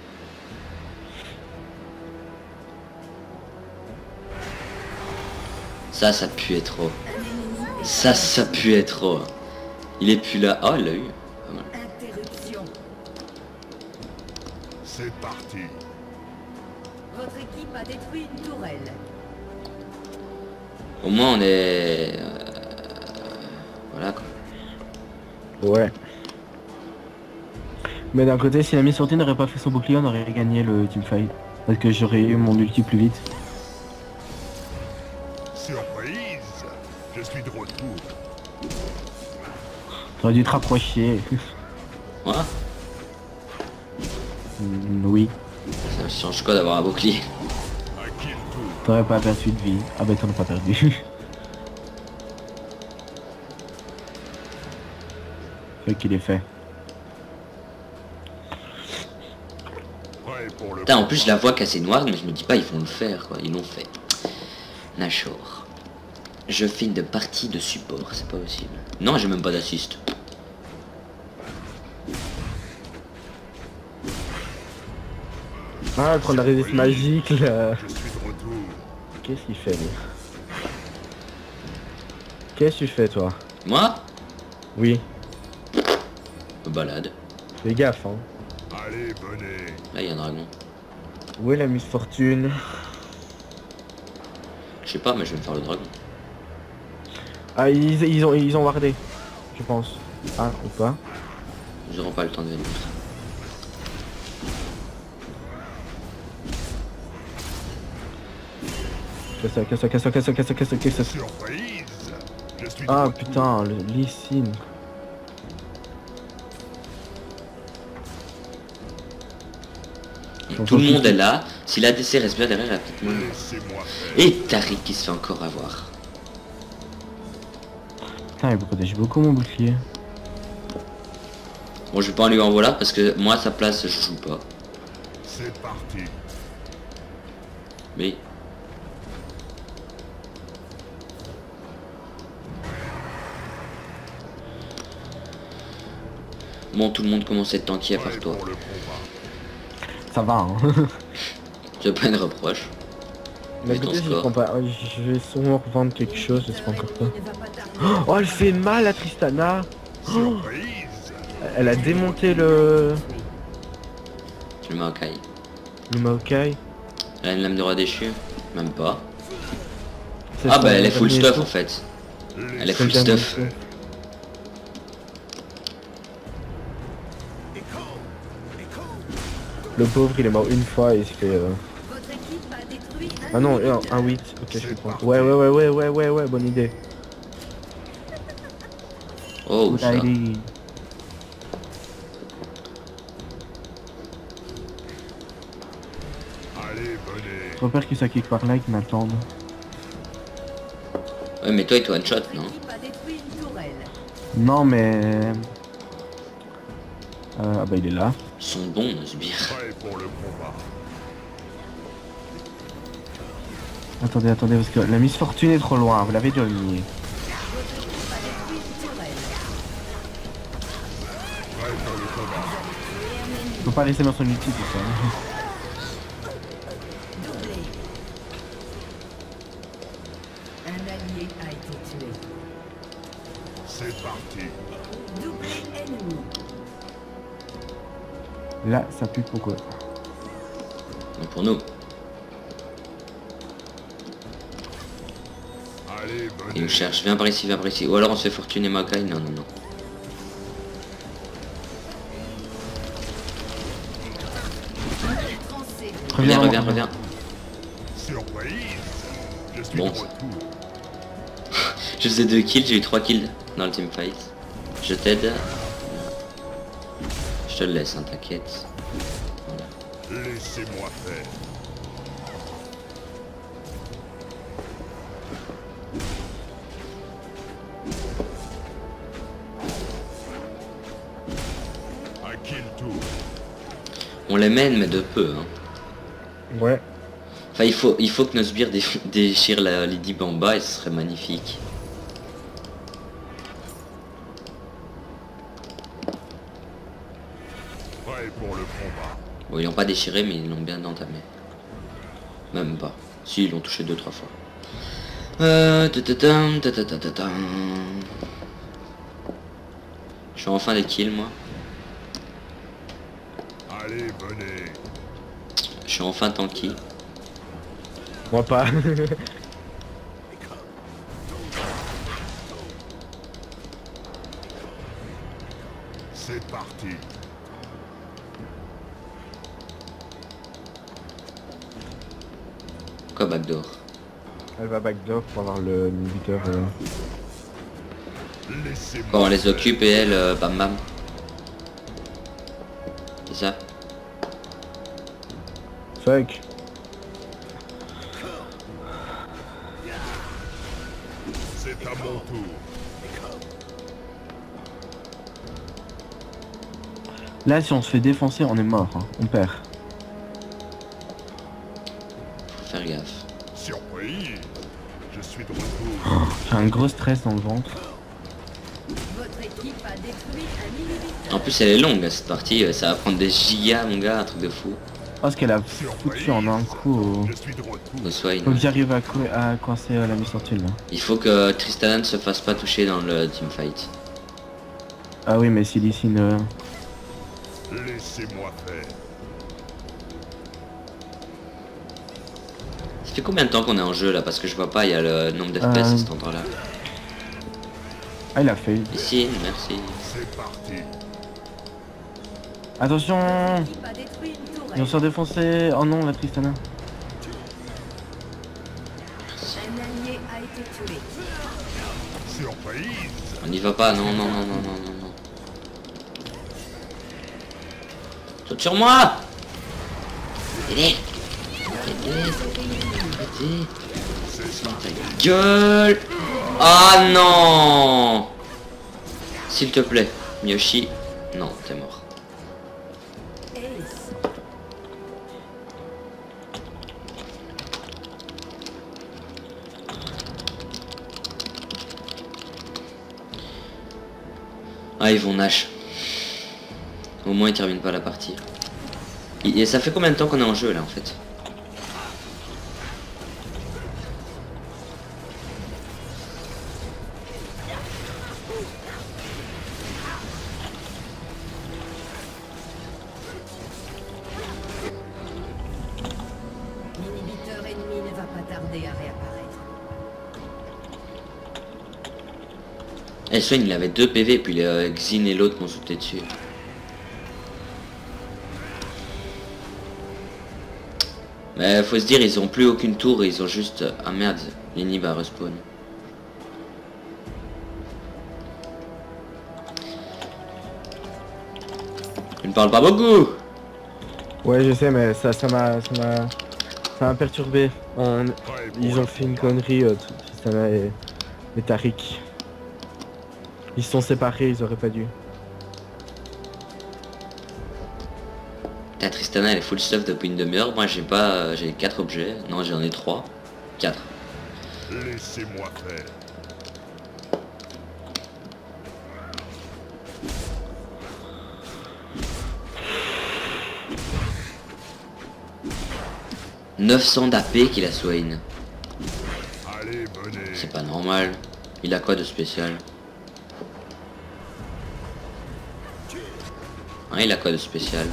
Speaker 1: Ça ça pue trop. Ça ça pue trop. Il est plus là. Oh il l'a eu. Pas mal.
Speaker 5: Interruption.
Speaker 3: C'est parti.
Speaker 5: Votre équipe a détruit une tourelle.
Speaker 1: Au moins on est... euh, Voilà quoi.
Speaker 4: Ouais. Mais d'un côté, si la Miss Fortune n'aurait pas fait son bouclier, on aurait gagné le teamfight. Parce que j'aurais eu mon ulti plus vite.
Speaker 3: Surprise! Je suis de retour.
Speaker 2: T'aurais dû te rapprocher.
Speaker 1: Moi,
Speaker 2: Mm, oui.
Speaker 1: ça change quoi d'avoir un bouclier?
Speaker 3: À qui le tour?
Speaker 2: T'aurais pas perdu de vie. Ah bah t'en as pas perdu. Fait qu'il est fait.
Speaker 3: Prêt pour le
Speaker 1: Putain, en plus je la vois casser noire, mais je me dis pas ils vont le faire quoi, ils l'ont fait. Nashor. Je fais une partie de support, c'est pas possible. Non, j'ai même pas d'assist.
Speaker 4: Ah, prendre la résiste magique là.
Speaker 3: Je suis de retour.
Speaker 4: Qu'est-ce qu'il fait lui? Qu'est-ce que tu fais toi?
Speaker 1: Moi,
Speaker 4: Oui,
Speaker 1: je me balade.
Speaker 4: fais gaffe hein.
Speaker 3: Allez, venez.
Speaker 1: Là il y a un dragon.
Speaker 4: Où est la Miss Fortune?
Speaker 1: Je sais pas, mais je vais me faire le dragon.
Speaker 4: Ah, ils, ils ont ils ont wardé, je pense. Ah, ou pas.
Speaker 1: Ils auront pas le temps de venir.
Speaker 4: Casse-toi, casse-toi, casse-toi, casse-toi, casse-toi, casse-toi, casse-toi.
Speaker 3: Surprise! Je suis de
Speaker 4: Ah
Speaker 3: retour.
Speaker 4: putain, le Lee Sin.
Speaker 1: Tout le monde est là. Si l'A D C reste bien derrière, il y a peut-être moins.
Speaker 3: Laissez-moi faire.
Speaker 1: Et Tariq qui se fait encore avoir.
Speaker 2: Putain, il protège beaucoup mon bouclier.
Speaker 1: Bon, je vais pas en lui en voilà parce que moi à sa place je joue pas.
Speaker 3: C'est parti.
Speaker 1: Mais bon, tout le monde commence à être tanky à
Speaker 3: Prêt
Speaker 1: part toi.
Speaker 3: pour le combat.
Speaker 2: Ça va hein.
Speaker 1: C'est pas une reproche.
Speaker 4: Mais
Speaker 1: Mais ton
Speaker 4: écoutez, je
Speaker 1: score.
Speaker 4: prends pas. Je vais sûrement revendre quelque chose, je sais pas encore quoi.
Speaker 5: Ne va pas tarder.
Speaker 4: Oh, elle fait mal à Tristana.
Speaker 3: Surprise!
Speaker 4: Elle a démonté le...
Speaker 1: Tu le mets au caille.
Speaker 4: le Maokai.
Speaker 1: Elle a une lame de roi déchu. Même pas.
Speaker 4: C'est
Speaker 1: Ah
Speaker 4: son
Speaker 1: bah elle est full
Speaker 4: dernier
Speaker 1: stuff
Speaker 4: tour.
Speaker 1: en fait. Elle est
Speaker 3: Laissez-
Speaker 1: full
Speaker 4: C'est le dernier
Speaker 1: stuff.
Speaker 4: tour. Le pauvre il est mort une fois et il se fait... euh,
Speaker 5: Votre équipe a détruit un
Speaker 4: Ah non,
Speaker 5: ennemi.
Speaker 4: un, un huit. Ok, je comprends. Ouais, ouais, ouais, ouais, ouais, ouais, ouais, bonne idée.
Speaker 1: Oh ça.
Speaker 2: Allez.
Speaker 3: Allez, venez.
Speaker 2: Je repère qu'ils sont quelque part là et qu'ils m'attendent.
Speaker 1: Ouais mais toi il te one shot
Speaker 5: Votre
Speaker 1: non?
Speaker 5: équipe a détruit une tourelle.
Speaker 2: Non mais... Euh, ah bah il est là.
Speaker 1: Ils sont bons nos sbires.
Speaker 3: Prêt pour le combat.
Speaker 2: Attendez, attendez, parce que la Miss Fortune est trop loin, vous l'avez déjà mis.
Speaker 5: Votre équipe a détruit une tourelle.
Speaker 3: Prêt pour le combat.
Speaker 2: Faut pas laisser dans son ulti tout ça.
Speaker 5: Doublé. Un allié a été tué.
Speaker 3: C'est parti.
Speaker 5: Doublé ennemi.
Speaker 2: Là, ça pue pourquoi?
Speaker 1: Donc pour nous.
Speaker 3: Allez,
Speaker 1: Il
Speaker 3: venez.
Speaker 1: me cherche. Viens par ici, viens par ici. Ou alors on se fait fortune et Makai. Non non non.
Speaker 5: Français.
Speaker 1: Reviens,
Speaker 2: Reviens,
Speaker 1: reviens, reviens.
Speaker 3: Surprise! Je suis
Speaker 1: Bon.
Speaker 3: de retour.
Speaker 1: Je faisais deux kills, j'ai eu trois kills dans le teamfight. Je t'aide. Je te le laisse, hein, t'inquiète.
Speaker 3: Laissez-moi faire. À qui le tour?
Speaker 1: On les mène mais de peu. Hein.
Speaker 4: Ouais.
Speaker 1: Enfin il faut, il faut que nos sbires dé déchirent la Lady Bamba et ce serait magnifique.
Speaker 3: Prêt pour le combat.
Speaker 1: Bon ils l'ont pas déchiré mais ils l'ont bien entamé. Même pas. Si ils l'ont touché deux trois fois. Euh, tatatam, tatatatatam. Je suis enfin des kills moi.
Speaker 3: Allez, venez.
Speaker 1: Je suis enfin tanky.
Speaker 4: Moi pas.
Speaker 3: C'est parti.
Speaker 1: Quoi backdoor?
Speaker 4: Elle va backdoor pour avoir le buteur. Euh...
Speaker 3: Laissez-moi.
Speaker 1: Bon, on les occupe et elle, euh, bam bam. C'est ça?
Speaker 4: Fuck.
Speaker 3: C'est à mon tour.
Speaker 2: Là, si on se fait défoncer, on est mort. Hein. On perd.
Speaker 1: Faut faire gaffe.
Speaker 3: Surprise. Je suis de retour.
Speaker 2: J'ai un gros stress dans le ventre.
Speaker 5: Votre équipe a détruit un inhibiteur.
Speaker 1: En plus, elle est longue cette partie. Ça va prendre des gigas, mon gars, un truc de fou.
Speaker 2: Parce qu'elle a foutu en un coup au...
Speaker 3: Je suis de retour.
Speaker 1: Au Swain.
Speaker 2: Faut que j'arrive à, co à coincer euh, la mise sur tuile là.
Speaker 1: Il faut que Tristana ne se fasse pas toucher dans le teamfight.
Speaker 2: Ah oui, mais si d'ici ne...
Speaker 3: Laissez-moi faire.
Speaker 1: Ça fait combien de temps qu'on est en jeu là? Parce que je vois pas, il y a le nombre d'F P S
Speaker 2: Euh.
Speaker 1: à cet endroit là.
Speaker 2: Ah, il a fait.
Speaker 1: Ici, merci.
Speaker 3: C'est parti.
Speaker 2: Attention,
Speaker 5: L'équipe a détruit une
Speaker 2: ils vont
Speaker 5: tourelle.
Speaker 2: se faire défoncer. Oh non, la Tristana.
Speaker 5: Un allié a été tué.
Speaker 3: Surprise.
Speaker 1: On n'y va pas, non, non, non, non, non, non, non. Saute sur moi! Aidez! Aidez! Aidez!
Speaker 3: C'est parti.
Speaker 1: Gueule! Ah non! S'il te plaît, Miyoshi. Non, t'es mort.
Speaker 5: Ace.
Speaker 1: Ah, ils vont Nash. Au moins, ils terminent pas la partie. Et ça fait combien de temps qu'on est en jeu là en fait?
Speaker 5: L'inhibiteur ennemi ne va pas tarder à réapparaître.
Speaker 1: Eh, Swain il avait deux P V puis le euh, Xin et l'autre m'ont sauté dessus. Mais faut se dire, ils ont plus aucune tour, ils ont juste... Ah merde, l'inhib a respawn. Il ne parle pas beaucoup.
Speaker 4: Ouais, je sais, mais ça, ça m'a, ça m'a, ça m'a perturbé. On-
Speaker 3: Prêt pour
Speaker 4: Ils
Speaker 3: le
Speaker 4: ont fait une connerie, euh, Tristana et, et Tariq. Ils se sont séparés, ils auraient pas dû.
Speaker 1: Ta Tristana elle est full stuff depuis une demi-heure, moi j'ai pas... euh, j'ai quatre objets, non j'en ai trois. quatre.
Speaker 3: Laissez-moi faire.
Speaker 1: neuf cents d'A P qu'il a Swain.
Speaker 3: Allez, venez.
Speaker 1: C'est pas normal. Il a quoi de spécial? Hein, il a quoi de spécial?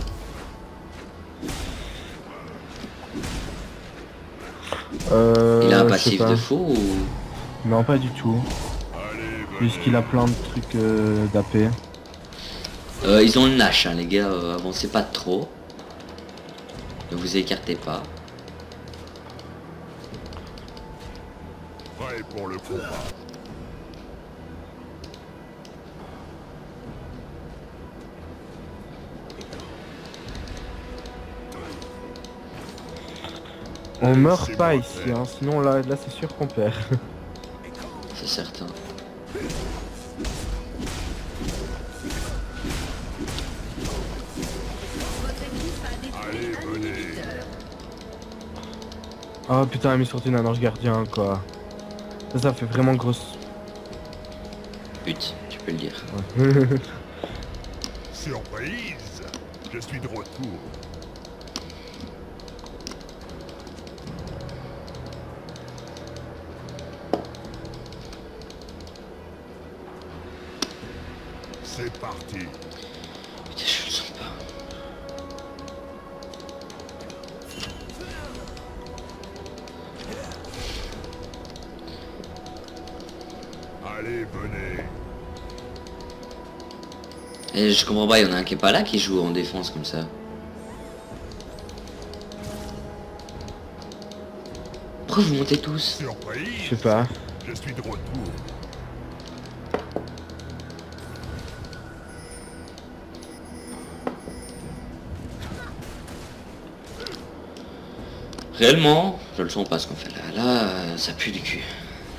Speaker 4: Euh,
Speaker 1: Il a un
Speaker 4: je sais
Speaker 1: passif
Speaker 4: pas.
Speaker 1: de fou ou...
Speaker 2: Non, pas du tout.
Speaker 3: Allez, venez.
Speaker 2: Puisqu'il a plein de trucs euh, d'A P.
Speaker 1: Euh, ils ont le Nash, hein, les gars, euh, avancez pas trop. Ne vous écartez pas.
Speaker 3: Prêt pour le combat.
Speaker 4: On meurt
Speaker 3: Laissez-moi
Speaker 4: pas ici,
Speaker 3: faire.
Speaker 4: hein, sinon là, là c'est sûr qu'on perd.
Speaker 1: C'est certain.
Speaker 5: Votre équipe a détruit
Speaker 3: Allez,
Speaker 5: un
Speaker 3: venez.
Speaker 5: inhibiteur.
Speaker 4: Oh putain, mis sorti d'un ange gardien quoi. Ça, ça fait vraiment grosse.
Speaker 1: Pute, tu peux le dire.
Speaker 3: Surprise. Je suis de retour. C'est parti.
Speaker 1: Putain, je le sens pas.
Speaker 3: Allez, venez.
Speaker 1: Et je comprends pas, il y en a un qui est pas là qui joue en défense comme ça. Pourquoi vous montez tous?
Speaker 3: Surprise.
Speaker 4: Je sais pas.
Speaker 3: Je suis de retour.
Speaker 1: Réellement, je le sens pas ce qu'on fait là. Là, euh, ça pue du cul.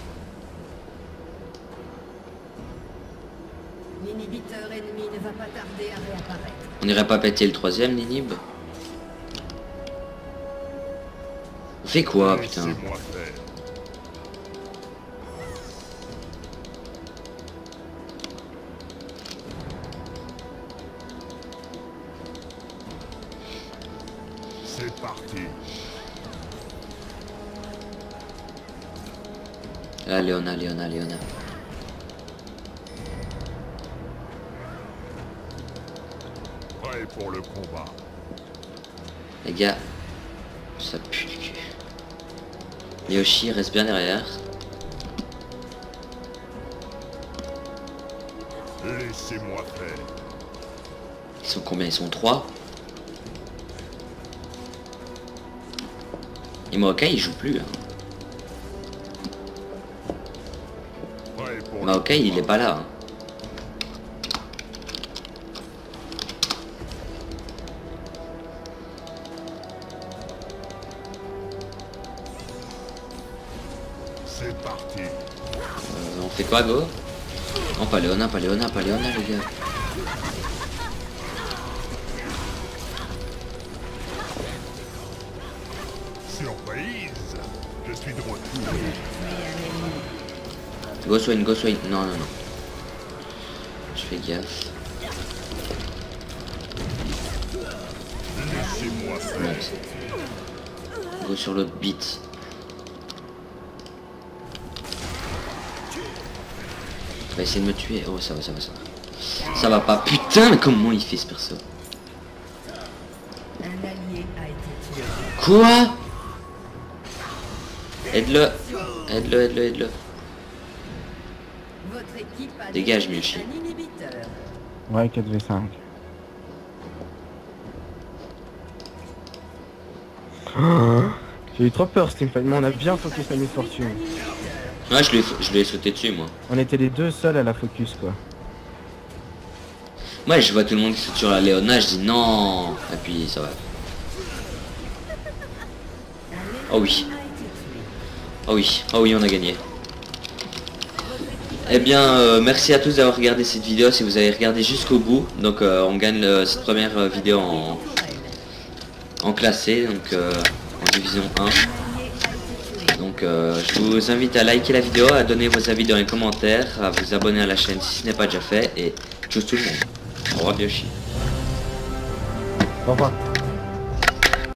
Speaker 5: L'inhibiteur ennemi ne va pas tarder à réapparaître.
Speaker 1: On irait pas péter le troisième, l'inhib? On fait quoi, putain?
Speaker 3: Laissez-moi faire. C'est parti.
Speaker 1: Là, Léona, Léona, Léona.
Speaker 3: Prêt pour le combat.
Speaker 1: Les gars, ça pue du cul. Yoshi reste bien derrière.
Speaker 3: Laissez-moi faire.
Speaker 1: Ils sont combien? Ils sont trois. Et Maokai il joue plus. Hein.
Speaker 3: Prêt pour le
Speaker 1: Maokai il
Speaker 3: combat.
Speaker 1: est pas là. Hein.
Speaker 3: C'est parti.
Speaker 1: Euh, on fait quoi, go? Non, pas Léona, pas Léona, pas Léona, les gars.
Speaker 3: Surprise. Je suis de retour.
Speaker 1: Go Swain, go Swain. Non, non, non. Je fais gaffe.
Speaker 3: Laissez-moi faire.
Speaker 1: Non, c'est- go sur l'autre beat. Il va essayer de me tuer. Oh, ça va, ça va, ça va. Ça va pas. Putain, mais comment il fait ce perso?
Speaker 5: Un allié a été tué.
Speaker 1: Quoi? Aide-le. Aide-le, aide-le, aide-le.
Speaker 5: Votre équipe a
Speaker 1: Dégage,
Speaker 5: détruit
Speaker 1: Milchi.
Speaker 5: un inhibiteur.
Speaker 2: Ouais, quatre v cinq.
Speaker 4: J'ai eu trop peur ce teamfight, mais on a bien focus la misfortune.
Speaker 1: Ouais, je lui ai, je lui ai sauté dessus, moi.
Speaker 4: On était les deux seuls à la focus quoi.
Speaker 1: Moi, je vois tout le monde qui saute sur la Léona, je dis non. Et puis, ça va. Oh oui. Oh oui, oh oui, on a gagné. Eh bien, euh, merci à tous d'avoir regardé cette vidéo, si vous avez regardé jusqu'au bout. Donc, euh, on gagne euh, cette première euh, vidéo en, en classé, donc euh, en division un. Donc, euh, je vous invite à liker la vidéo, à donner vos avis dans les commentaires, à vous abonner à la chaîne si ce n'est pas déjà fait, et tchuss tout le monde. Au revoir, Yoshi.
Speaker 4: Au revoir.